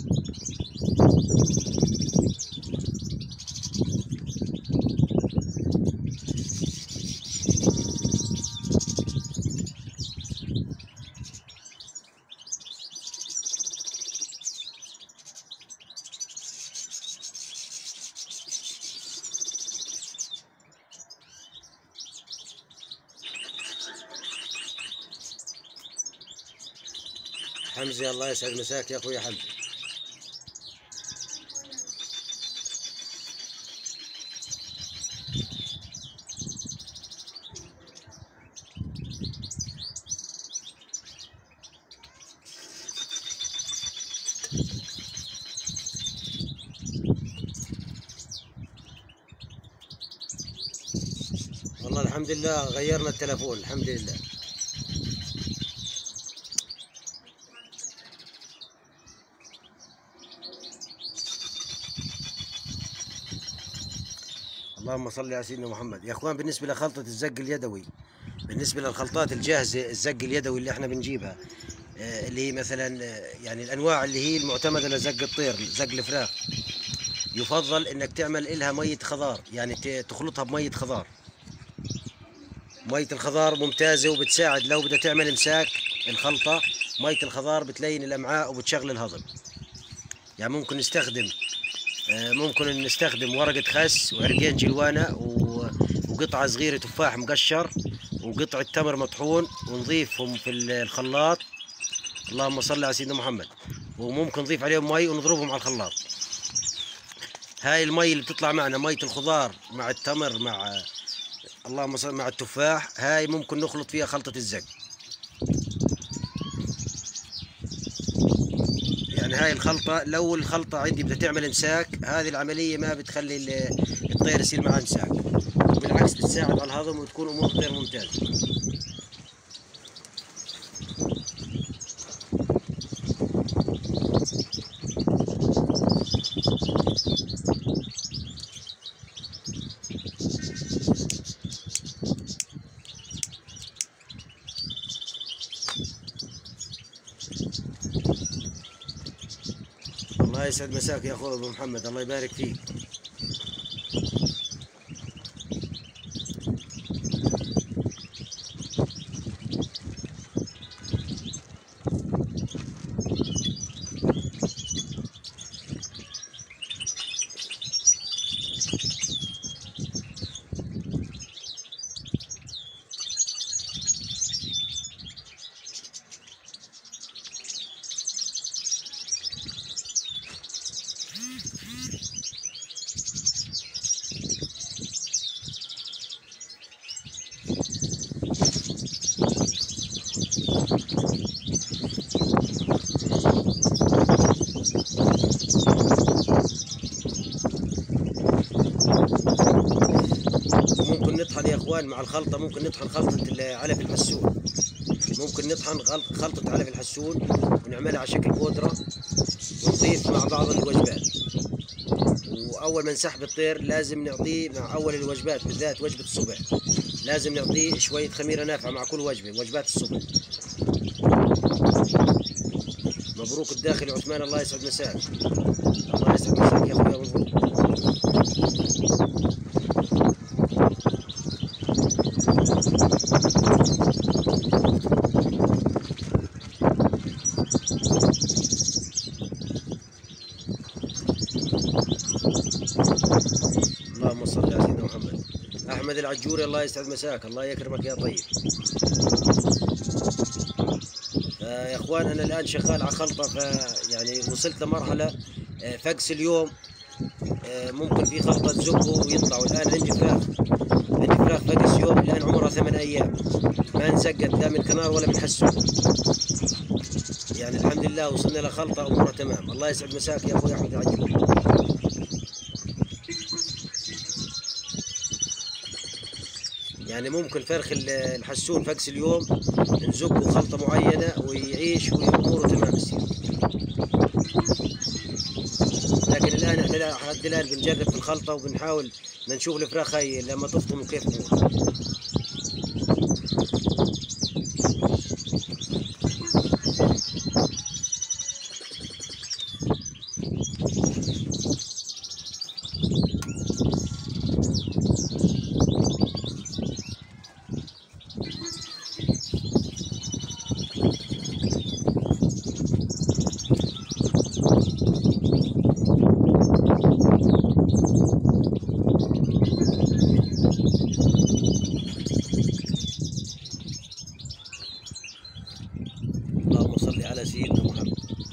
S1: حمزة الله يسعد مساك يا اخوي حمزة. والله الحمد لله غيرنا التلفون الحمد لله. اللهم صل على سيدنا محمد. يا اخوان بالنسبه لخلطه الزق اليدوي، بالنسبه للخلطات الجاهزه الزق اليدوي اللي احنا بنجيبها، آه، اللي هي مثلا آه، يعني الانواع اللي هي المعتمده لزق الطير زق الفراخ، يفضل انك تعمل إلها ميه خضار، يعني ت- تخلطها بميه خضار. ميه الخضار ممتازه وبتساعد لو بدها تعمل امساك الخلطه. ميه الخضار بتلين الامعاء وبتشغل الهضم. يعني ممكن نستخدم آه، ممكن نستخدم ورقة خس وعرقين جلوانة و- وقطعة صغيرة تفاح مقشر وقطعة تمر مطحون ونضيفهم في الخلاط. اللهم صل على سيدنا محمد. وممكن نضيف عليهم مي ونضربهم على الخلاط. هاي المي اللي بتطلع معنا مية الخضار مع التمر مع اللهم صل مع التفاح، هاي ممكن نخلط فيها خلطة الزق. يعني هاي الخلطة لو الخلطة عندي بدها تعمل امساك، هذه العملية ما بتخلي ال- الطير يصير معاه امساك، بالعكس بتساعد على الهضم وتكون امور الطير ممتازة. الله يسعد مساك يا اخوي ابو محمد، الله يبارك فيك. ممكن نطحن يا اخوان مع الخلطه، ممكن نطحن خلطه علف الحسون، ممكن نطحن خلطه علف الحسون ونعملها على شكل بودره ونضيف مع بعض الوجبات. واول ما نسحب الطير لازم نعطيه مع اول الوجبات، بالذات وجبه الصبح لازم نعطيه شويه خميره نافعه مع كل وجبه، وجبات الصبح. مبروك الداخلي عثمان، الله يسعد مساك. الله يسعد مساك يا اخويا، مبروك. اللهم صل على سيدنا محمد. احمد العجوري الله يسعد مساك، الله يكرمك يا طيب. يا اخوان انا الان شغال على خلطه، ف يعني وصلت لمرحله فقس اليوم ممكن في خلطه تزقه ويطلع. والان عندي فراخ، عندي فراخ فقس يوم الان عمرها ثمان ايام ما انزقت لا من كنار ولا من حسون. يعني الحمد لله وصلنا لخلطه امورها تمام. الله يسعد مساك يا اخوي احمد العجوري. يعني ممكن فرخ الحسون فقس اليوم نزقه خلطة معينة ويعيش وأموره تمام يصير. لكن الآن احنا لحد الآن بنجرب في الخلطة وبنحاول نشوف الفراخ هاي لما تفطم وكيف تموت. اللهم صل على سيدنا محمد.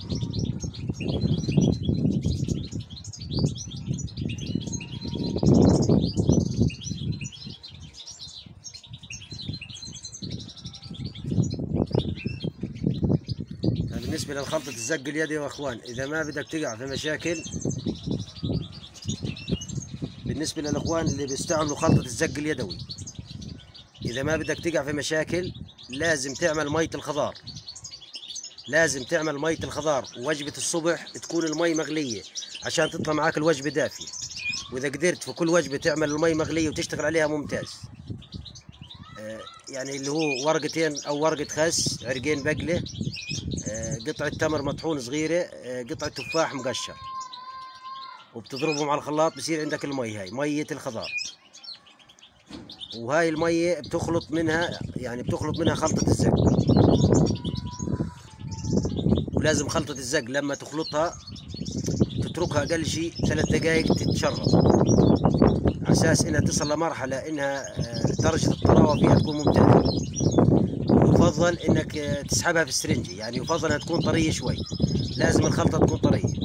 S1: بالنسبة للخلطة الزق اليدي يا اخوان، اذا ما بدك تقع في مشاكل، بالنسبة للاخوان اللي بيستعملوا خلطة الزق اليدوي، اذا ما بدك تقع في مشاكل لازم تعمل مية الخضار، لازم تعمل مية الخضار. ووجبة الصبح تكون المي مغلية عشان تطلع معاك الوجبة دافية. واذا قدرت في كل وجبة تعمل المي مغلية وتشتغل عليها ممتاز. آه يعني اللي هو ورقتين او ورقة خس، عرقين بقلة، آه قطعة تمر مطحون صغيرة، آه قطعة تفاح مقشر، وبتضربهم على الخلاط بصير عندك المي. هاي مية الخضار، وهاي المية بتخلط منها، يعني بتخلط منها خلطة الزق. ولازم خلطة الزق لما تخلطها تتركها أقل شيء ثلاث دقائق تتشرب، على أساس إنها تصل لمرحلة إنها درجة الطراوة فيها تكون ممتازة. ويفضل إنك تسحبها في السرنجة، يعني يفضل إنها تكون طرية شوي، لازم الخلطة تكون طرية.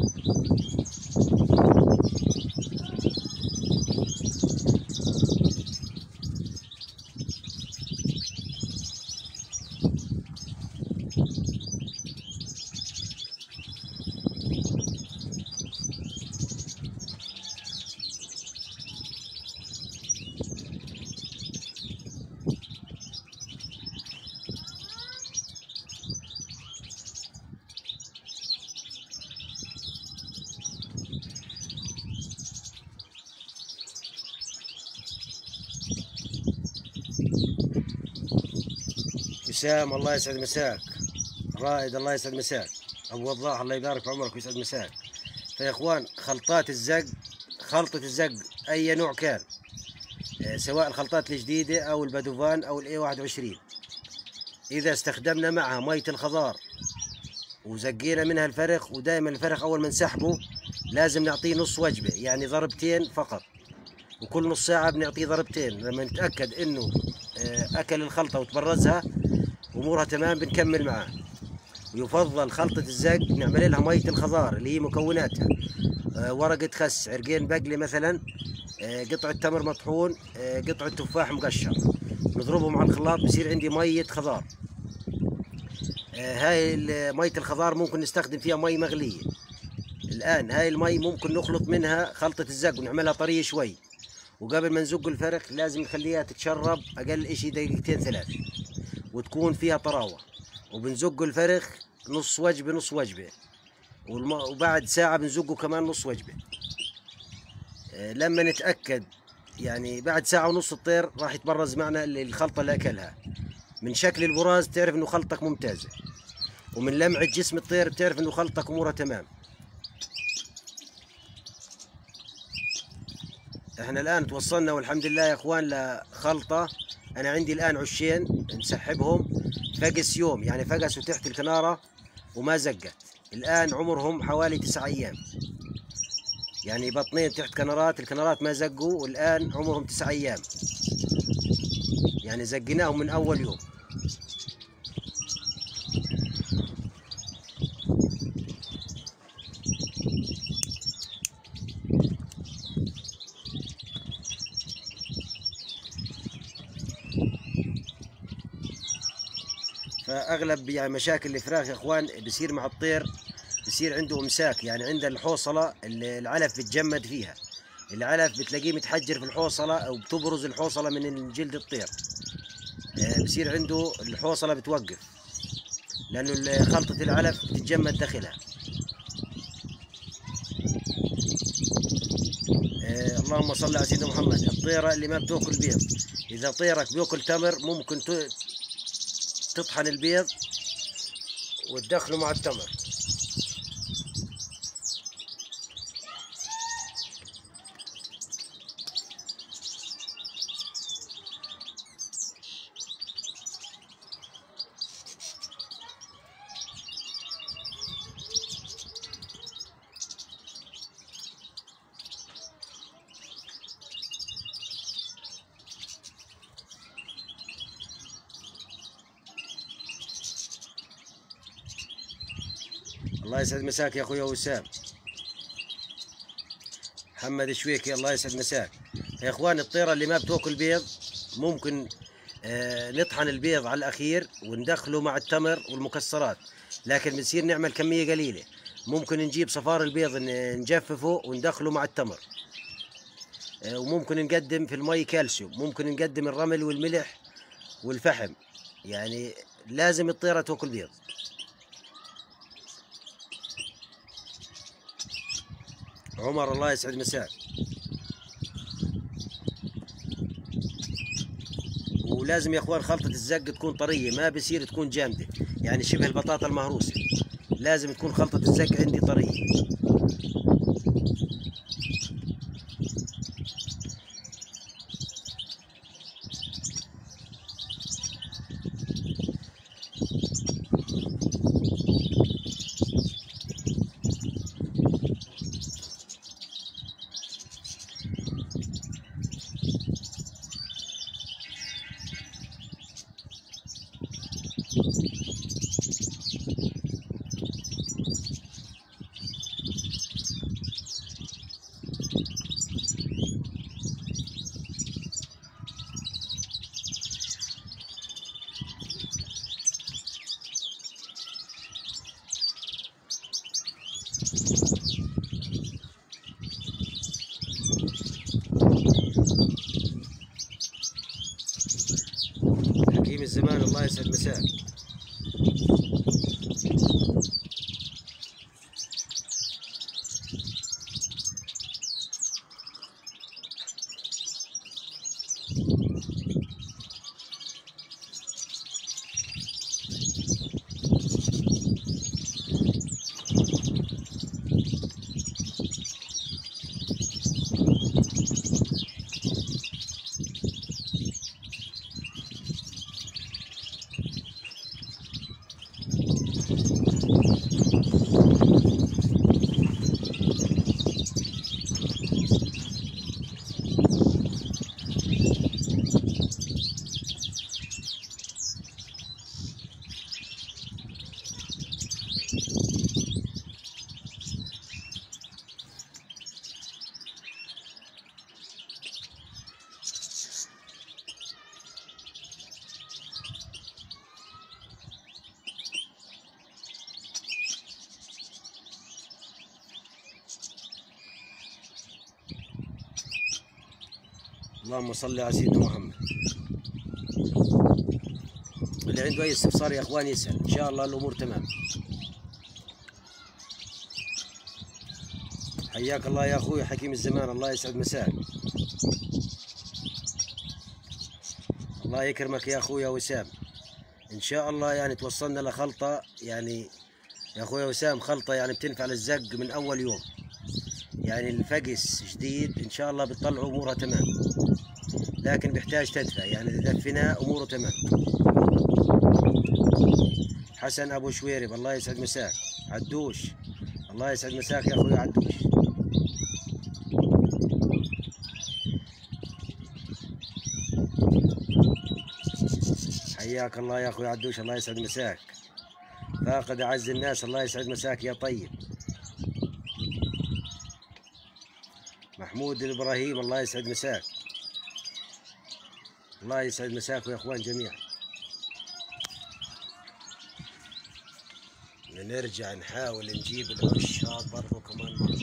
S1: وسام الله يسعد مساك. رائد الله يسعد مساك. ابو وضاح الله يبارك في عمرك ويسعد مساك. فيا اخوان خلطات الزق، خلطة الزق اي نوع كان، سواء الخلطات الجديدة او البادوفان او الاي واحد وعشرين، اذا استخدمنا معها مية الخضار وزقينا منها الفرخ، ودائما الفرخ اول ما نسحبه لازم نعطيه نص وجبة، يعني ضربتين فقط، وكل نص ساعة بنعطيه ضربتين. لما نتأكد انه اكل الخلطة وتبرزها امورها تمام بنكمل معاه. ويفضل خلطة الزق نعمل لها مية الخضار اللي هي مكوناتها ورقة خس، عرقين بقلة مثلا، قطعة تمر مطحون، قطعة تفاح مقشر، نضربهم على الخلاط بصير عندي مية خضار. هاي مية الخضار ممكن نستخدم فيها مي مغلية. الآن هاي المي ممكن نخلط منها خلطة الزق ونعملها طرية شوي، وقبل ما نزق الفرخ لازم نخليها تتشرب اقل اشي دقيقتين ثلاث، وتكون فيها طراوة. وبنزق الفرخ نص وجبة نص وجبة، وبعد ساعة بنزقه كمان نص وجبة. لما نتأكد يعني بعد ساعة ونص الطير راح يتبرز معنا الخلطة اللي أكلها. من شكل البراز تعرف إنه خلطك ممتازة، ومن لمعة جسم الطير بتعرف إنه خلطك أمورها تمام. إحنا الآن توصلنا والحمد لله يا إخوان لخلطة. أنا عندي الآن عشين مسحبهم فقس يوم، يعني فقسوا تحت الكنارة وما زقت. الآن عمرهم حوالي تسعة أيام، يعني بطنين تحت كنرات، الكنرات ما زقوا، والآن عمرهم تسعة أيام، يعني زقناهم من أول يوم. فأغلب يعني مشاكل الفراخ يا إخوان بصير مع الطير، بصير عنده إمساك، يعني عند الحوصلة العلف بتجمد فيها، العلف بتلاقيه متحجر في الحوصلة أو بتبرز الحوصلة من جلد الطير، بصير عنده الحوصلة بتوقف لأنه خلطة العلف بتتجمد داخلها. اللهم صل على سيدنا محمد. الطيرة اللي ما بتاكل بيض، إذا طيرك بياكل تمر ممكن تطحن البيض وتدخله مع التمر. الله يسعد مساك يا اخويا وسام. محمد شويكي الله يسعد مساك. يا اخوان الطيرة اللي ما بتاكل بيض ممكن آه نطحن البيض على الاخير وندخله مع التمر والمكسرات، لكن بنصير نعمل كمية قليلة. ممكن نجيب صفار البيض نجففه وندخله مع التمر، آه وممكن نقدم في المي كالسيوم، ممكن نقدم الرمل والملح والفحم. يعني لازم الطيرة تاكل بيض. عمر الله يسعد مساك. ولازم يا اخوان خلطة الزق تكون طرية، ما بصير تكون جامدة، يعني شبه البطاطا المهروسة، لازم تكون خلطة الزق عندي طرية. حكيم الزمان الله يسعد مساك. اللهم صل على سيدنا محمد. اللي عنده اي استفسار يا اخوان يسأل، ان شاء الله الامور تمام. حياك الله يا اخوي حكيم الزمان، الله يسعد مساك. الله يكرمك يا اخويا وسام. ان شاء الله يعني توصلنا لخلطة يعني يا اخويا وسام، خلطة يعني بتنفع للزق من اول يوم، يعني الفقس جديد ان شاء الله بتطلعوا امورها تمام، لكن بيحتاج تدفع، يعني اذا دفيناه اموره تمام. حسن ابو شويرب الله يسعد مساك. عدوش الله يسعد مساك يا اخويا عدوش. حياك الله يا اخوي عدوش، الله يسعد مساك. فاقد اعز الناس الله يسعد مساك يا طيب. محمود الابراهيم الله يسعد مساك. الله يسعد مساكم يا اخوان جميعا. نرجع نحاول نجيب العش هذا برضه كمان مرة.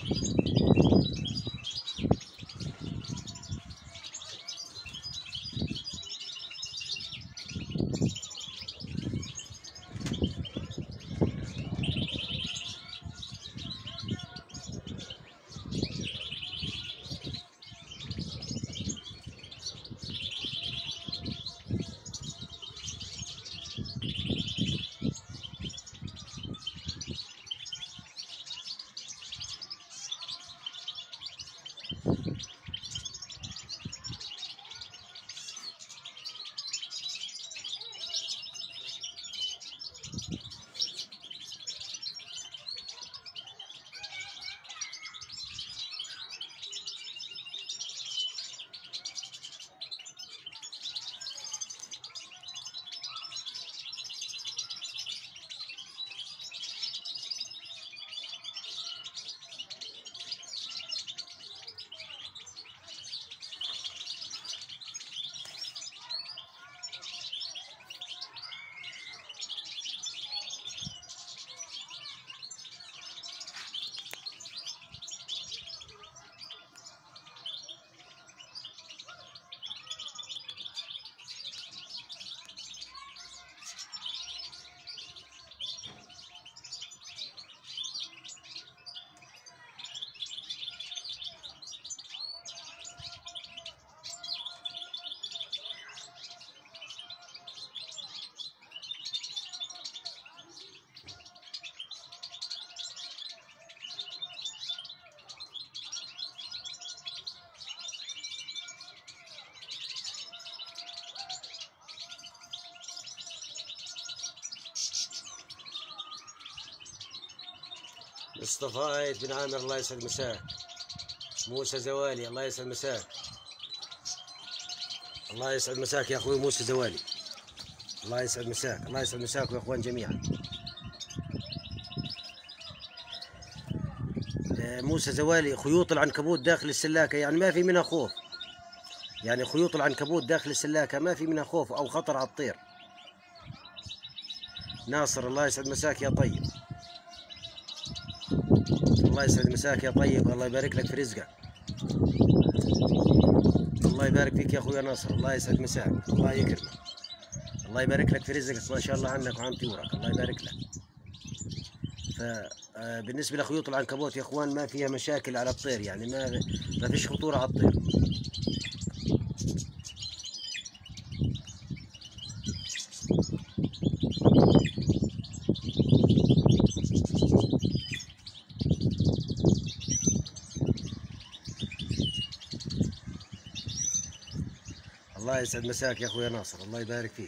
S1: مصطفى عايد بن عامر الله يسعد مساك. موسى زوالي الله يسعد مساك. الله يسعد مساك يا اخوي موسى زوالي. الله يسعد مساك، الله يسعد مساك يا اخوان جميعا. موسى زوالي، خيوط العنكبوت داخل السلاكه يعني ما في منها خوف، يعني خيوط العنكبوت داخل السلاكه ما في منها خوف او خطر على الطير. ناصر الله يسعد مساك يا طيب. الله يسعد مساك يا طيب، الله يبارك لك في رزقك. الله يبارك فيك يا اخويا ناصر، الله يسعد مساك، الله يكرمك، الله يبارك لك في رزقك ما شاء الله عنك وعن طيورك، الله يبارك لك. فبالنسبه لخيوط العنكبوت يا اخوان ما فيها مشاكل على الطير، يعني ما ما فيش خطوره على الطير. الله يسعد مساك يا اخويا ناصر، الله يبارك فيك.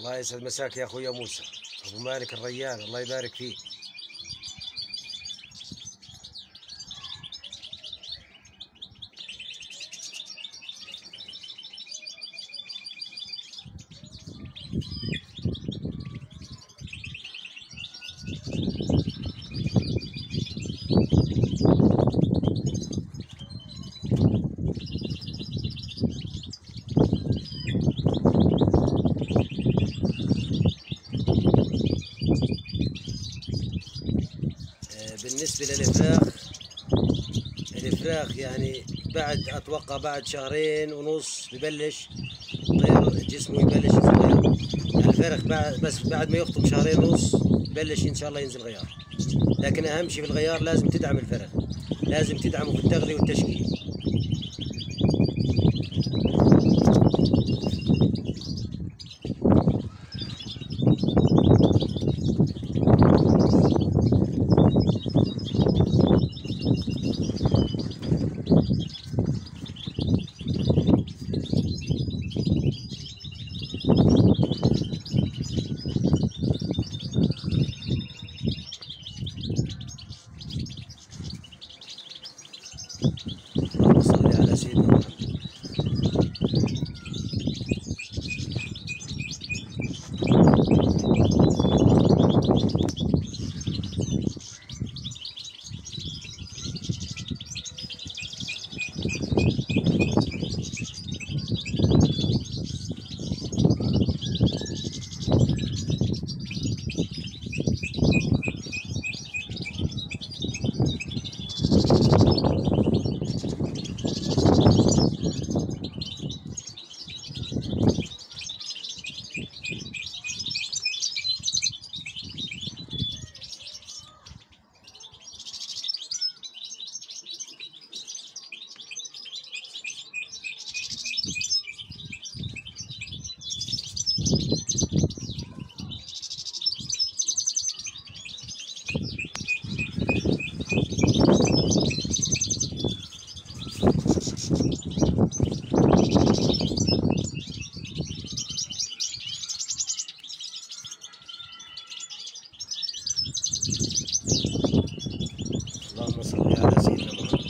S1: الله يسعد مساك يا اخويا موسى ابو مالك الريان، الله يبارك فيك. بالنسبة للفراخ، الفراخ يعني بعد اتوقع بعد شهرين ونص ببلش طير جسمه يبلش يتغير. يعني الفرخ بعد بس بعد ما يخطب شهرين ونص ببلش ان شاء الله ينزل غيار. لكن اهم شيء في الغيار لازم تدعم الفرخ، لازم تدعمه في التغذية والتشكيل. اللهم صل على سيدنا محمد. اللهم صل على سيدنا محمد.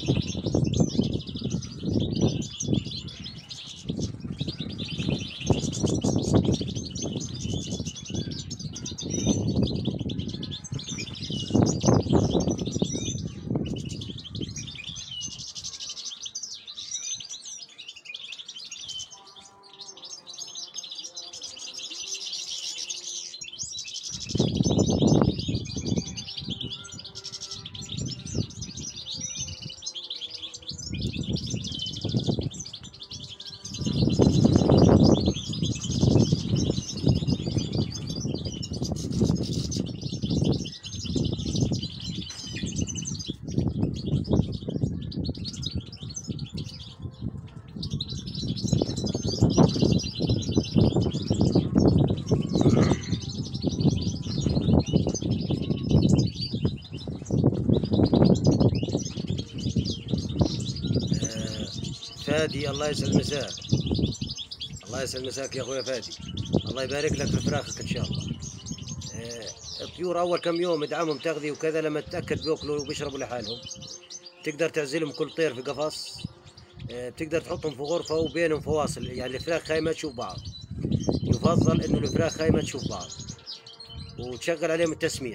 S1: فادي الله يسعد مساك، الله يسعد مساك يا اخويا فادي، الله يبارك لك في فراخك ان شاء الله. آه، الطيور اول كم يوم ادعمهم تغذية وكذا، لما تتاكد بياكلوا وبيشربوا لحالهم تقدر تعزلهم كل طير في قفص. آه، بتقدر تحطهم في غرفة وبينهم فواصل، يعني الفراخ خايمة تشوف بعض. يفضل انه الفراخ خايمة تشوف بعض وتشغل عليهم التسميع.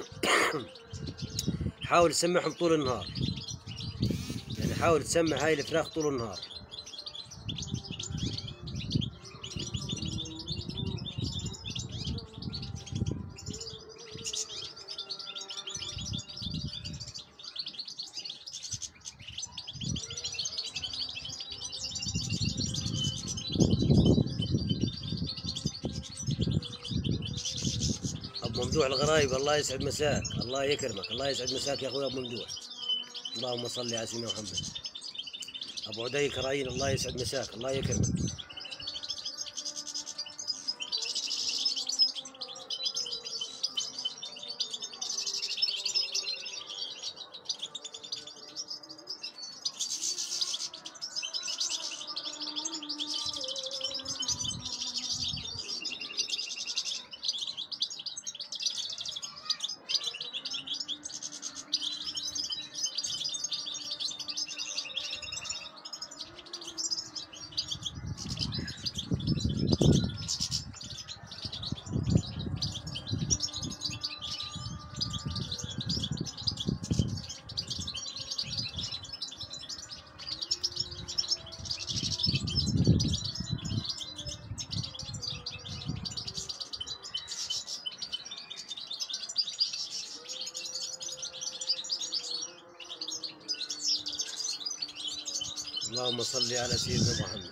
S1: حاول تسمعهم طول النهار، يعني حاول تسمع هاي الفراخ طول النهار. ابو ممدوح الغرايب الله يسعد مساك، الله يكرمك، الله يسعد مساك يا اخوي ابو ممدوح. اللهم صل على سيدنا محمد. ابو عدي كرايين الله يسعد مساك، الله يكرمك. اللهم صل على سيدنا محمد.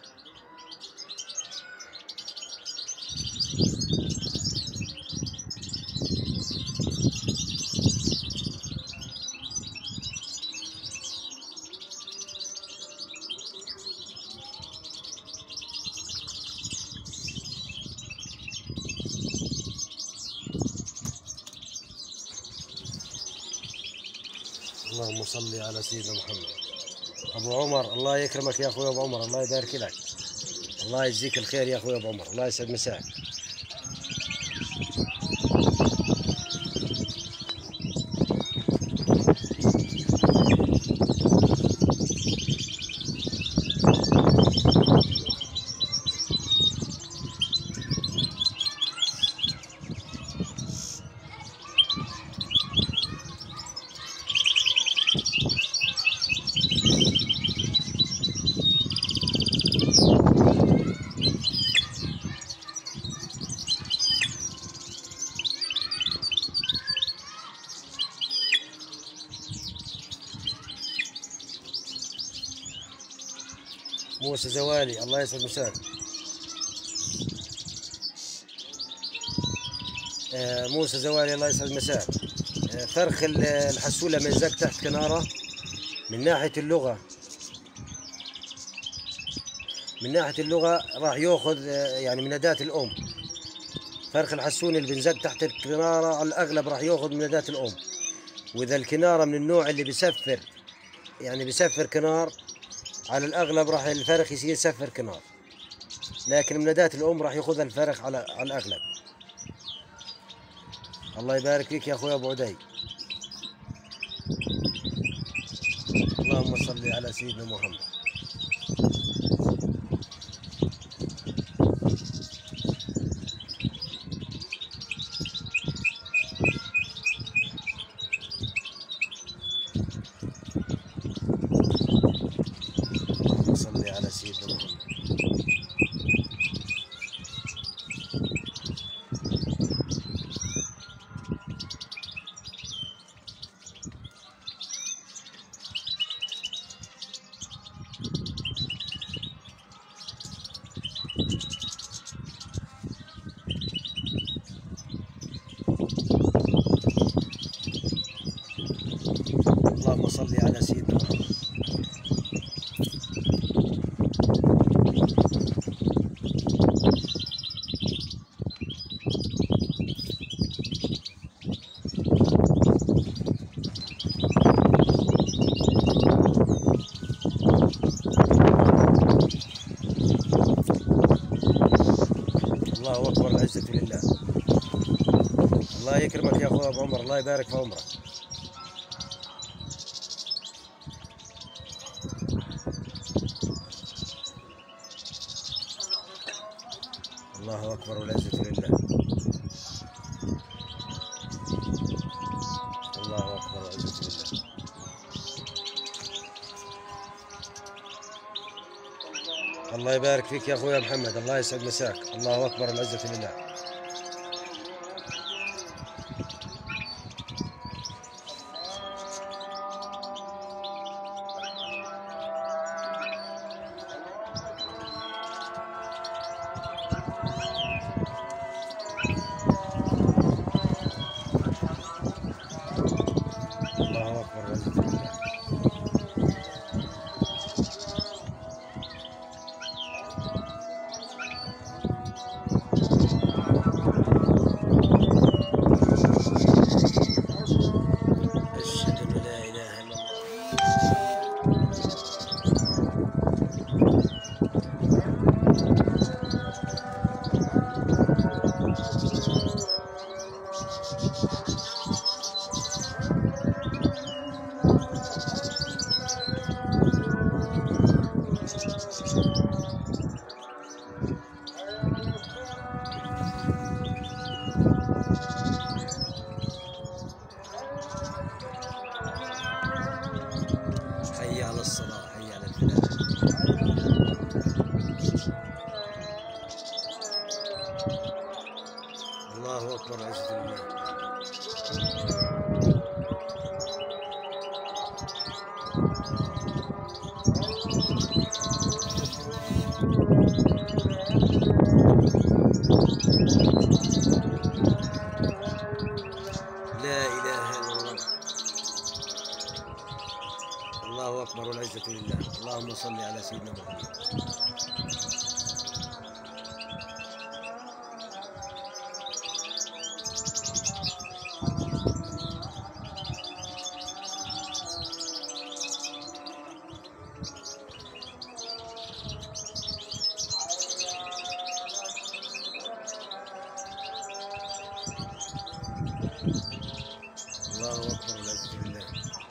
S1: اللهم صل على سيدنا محمد. ابو عمر الله يكرمك يا اخوي ابو عمر، الله يبارك لك، الله يجزيك الخير يا اخوي ابو عمر، الله يسعد مساك. موسى زوالي الله يسعد مساك. آه موسى زوالي الله يسعد مساك. آه فرخ الحسولة من زق تحت كنارة من ناحية اللغة، من ناحية اللغة راح ياخذ آه يعني من أداة الأم. فرخ الحسون اللي بنزق تحت الكنارة على الأغلب راح ياخذ من أداة الأم، وإذا الكنارة من النوع اللي بيسفر يعني بيسفر كنار على الأغلب راح الفرخ يصير يسفر كنار، لكن من أداة الأم راح ياخذها الفرخ على على الأغلب. الله يبارك فيك يا أخوي أبو عدي. اللهم صل على سيدنا محمد. صلي على سيدنا محمد. اللهم صل على سيدنا محمد. الله اكبر، العزة لله. الله يكرمك يا اخوي ابو عمر، الله يبارك في عمرك. الله اكبر والعزة لله. الله اكبر والعزة لله. الله يبارك فيك يا اخويا محمد، الله يسعد مساك. الله اكبر العزة لله. الله اكبر العزة لله. الله أكبر والعزة لله. اللهم صل على سيدنا محمد. الله أكبر والعزة لله.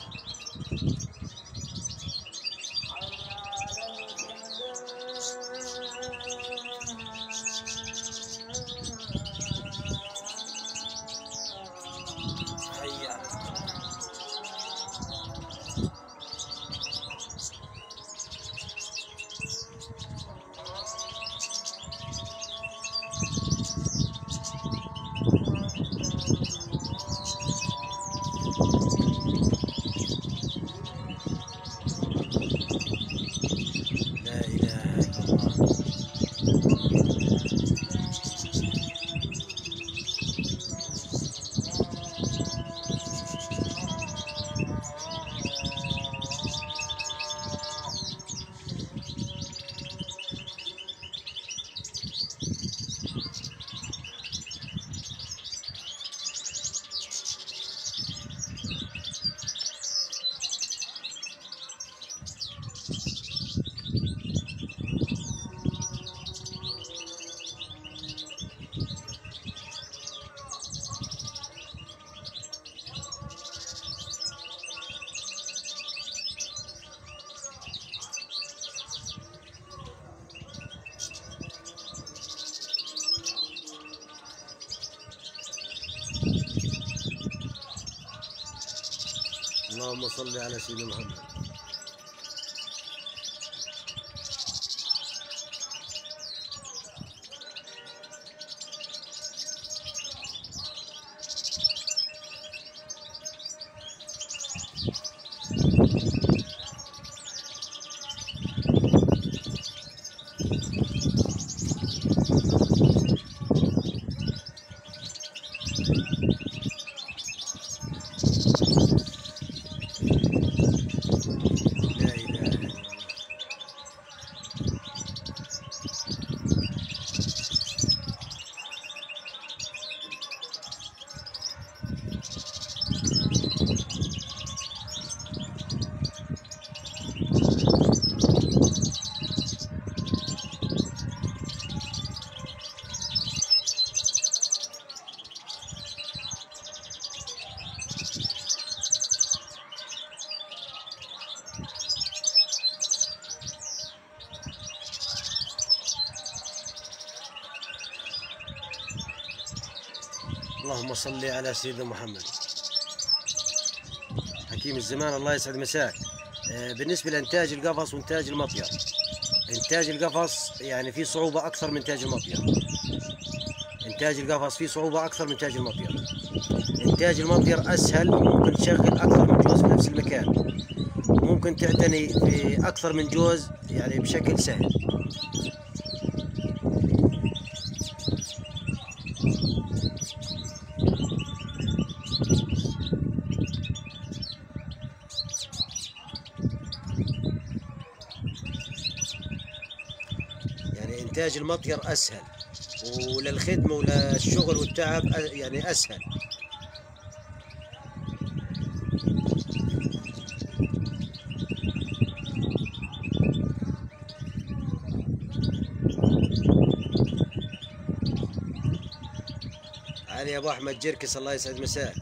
S1: لا إله إلا الله. اللهم صل على سيدنا محمد. اللهم صل على سيدنا محمد. حكيم الزمان الله يسعد مساك. بالنسبة لإنتاج القفص وإنتاج المطير، إنتاج القفص يعني في صعوبة أكثر من إنتاج المطير. إنتاج القفص فيه صعوبة أكثر من إنتاج المطير. إنتاج المطير أسهل، ممكن تشغل أكثر من جوز في نفس المكان، ممكن تعتني في أكثر من جوز يعني بشكل سهل. يعني إنتاج المطير أسهل، وللخدمة وللشغل والتعب يعني أسهل. علي أبو أحمد جركس الله يسعد مساك.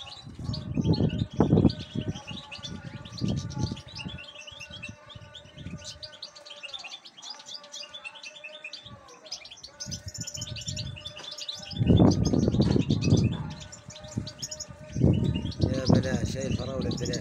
S1: يا بلاش هاي الفراولة ببلاش.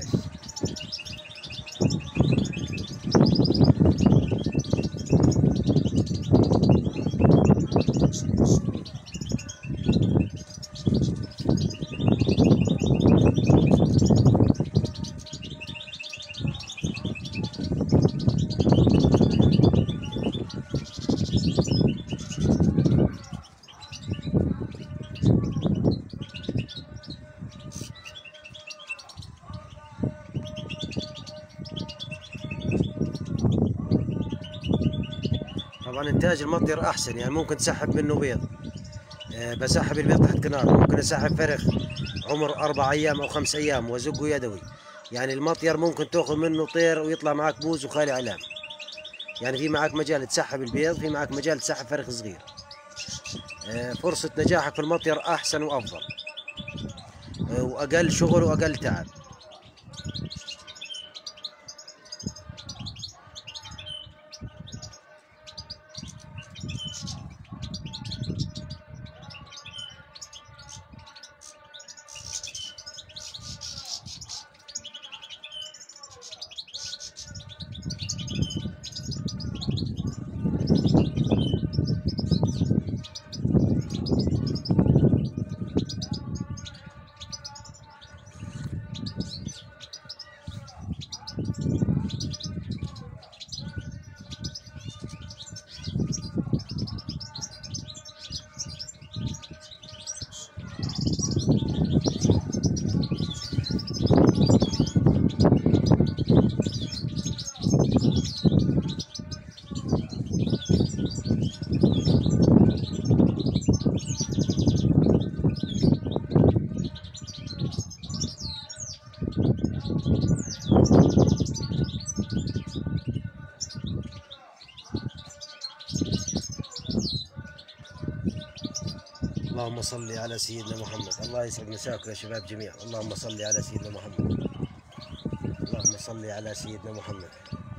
S1: طبعا انتاج المطير احسن، يعني ممكن تسحب منه بيض. أه بسحب البيض تحت كنار، ممكن اسحب فرخ عمر اربع ايام او خمس ايام وازقه يدوي. يعني المطير ممكن تاخذ منه طير ويطلع معك بوز وخالي علام. يعني في معك مجال تسحب البيض، في معك مجال تسحب فرخ صغير. أه فرصة نجاحك في المطير احسن وافضل، أه واقل شغل واقل تعب. اللهم صل على سيدنا محمد. الله يسعد مساكم يا شباب جميعا. اللهم صل على سيدنا محمد. اللهم صل على سيدنا محمد.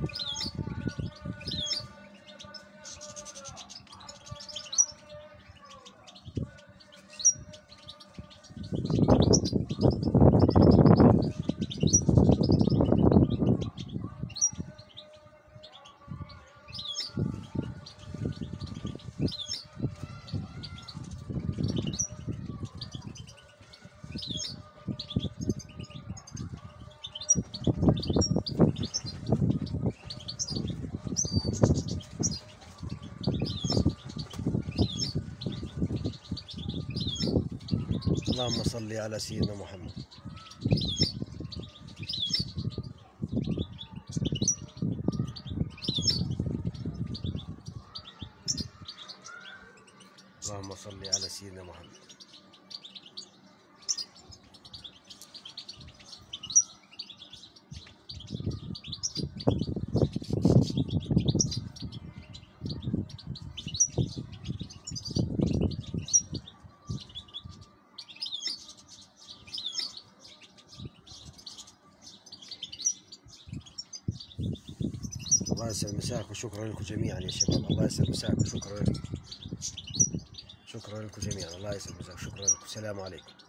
S1: اللهم صل على سيدنا محمد. اللهم صل على سيدنا محمد. الله يسعد مساكم، شكرا لكم جميعا يا شباب. الله يسعد مساكم، شكرا لكم، شكرا لكم جميعا. الله يسعد مساكم، شكرا لكم. السلام عليكم.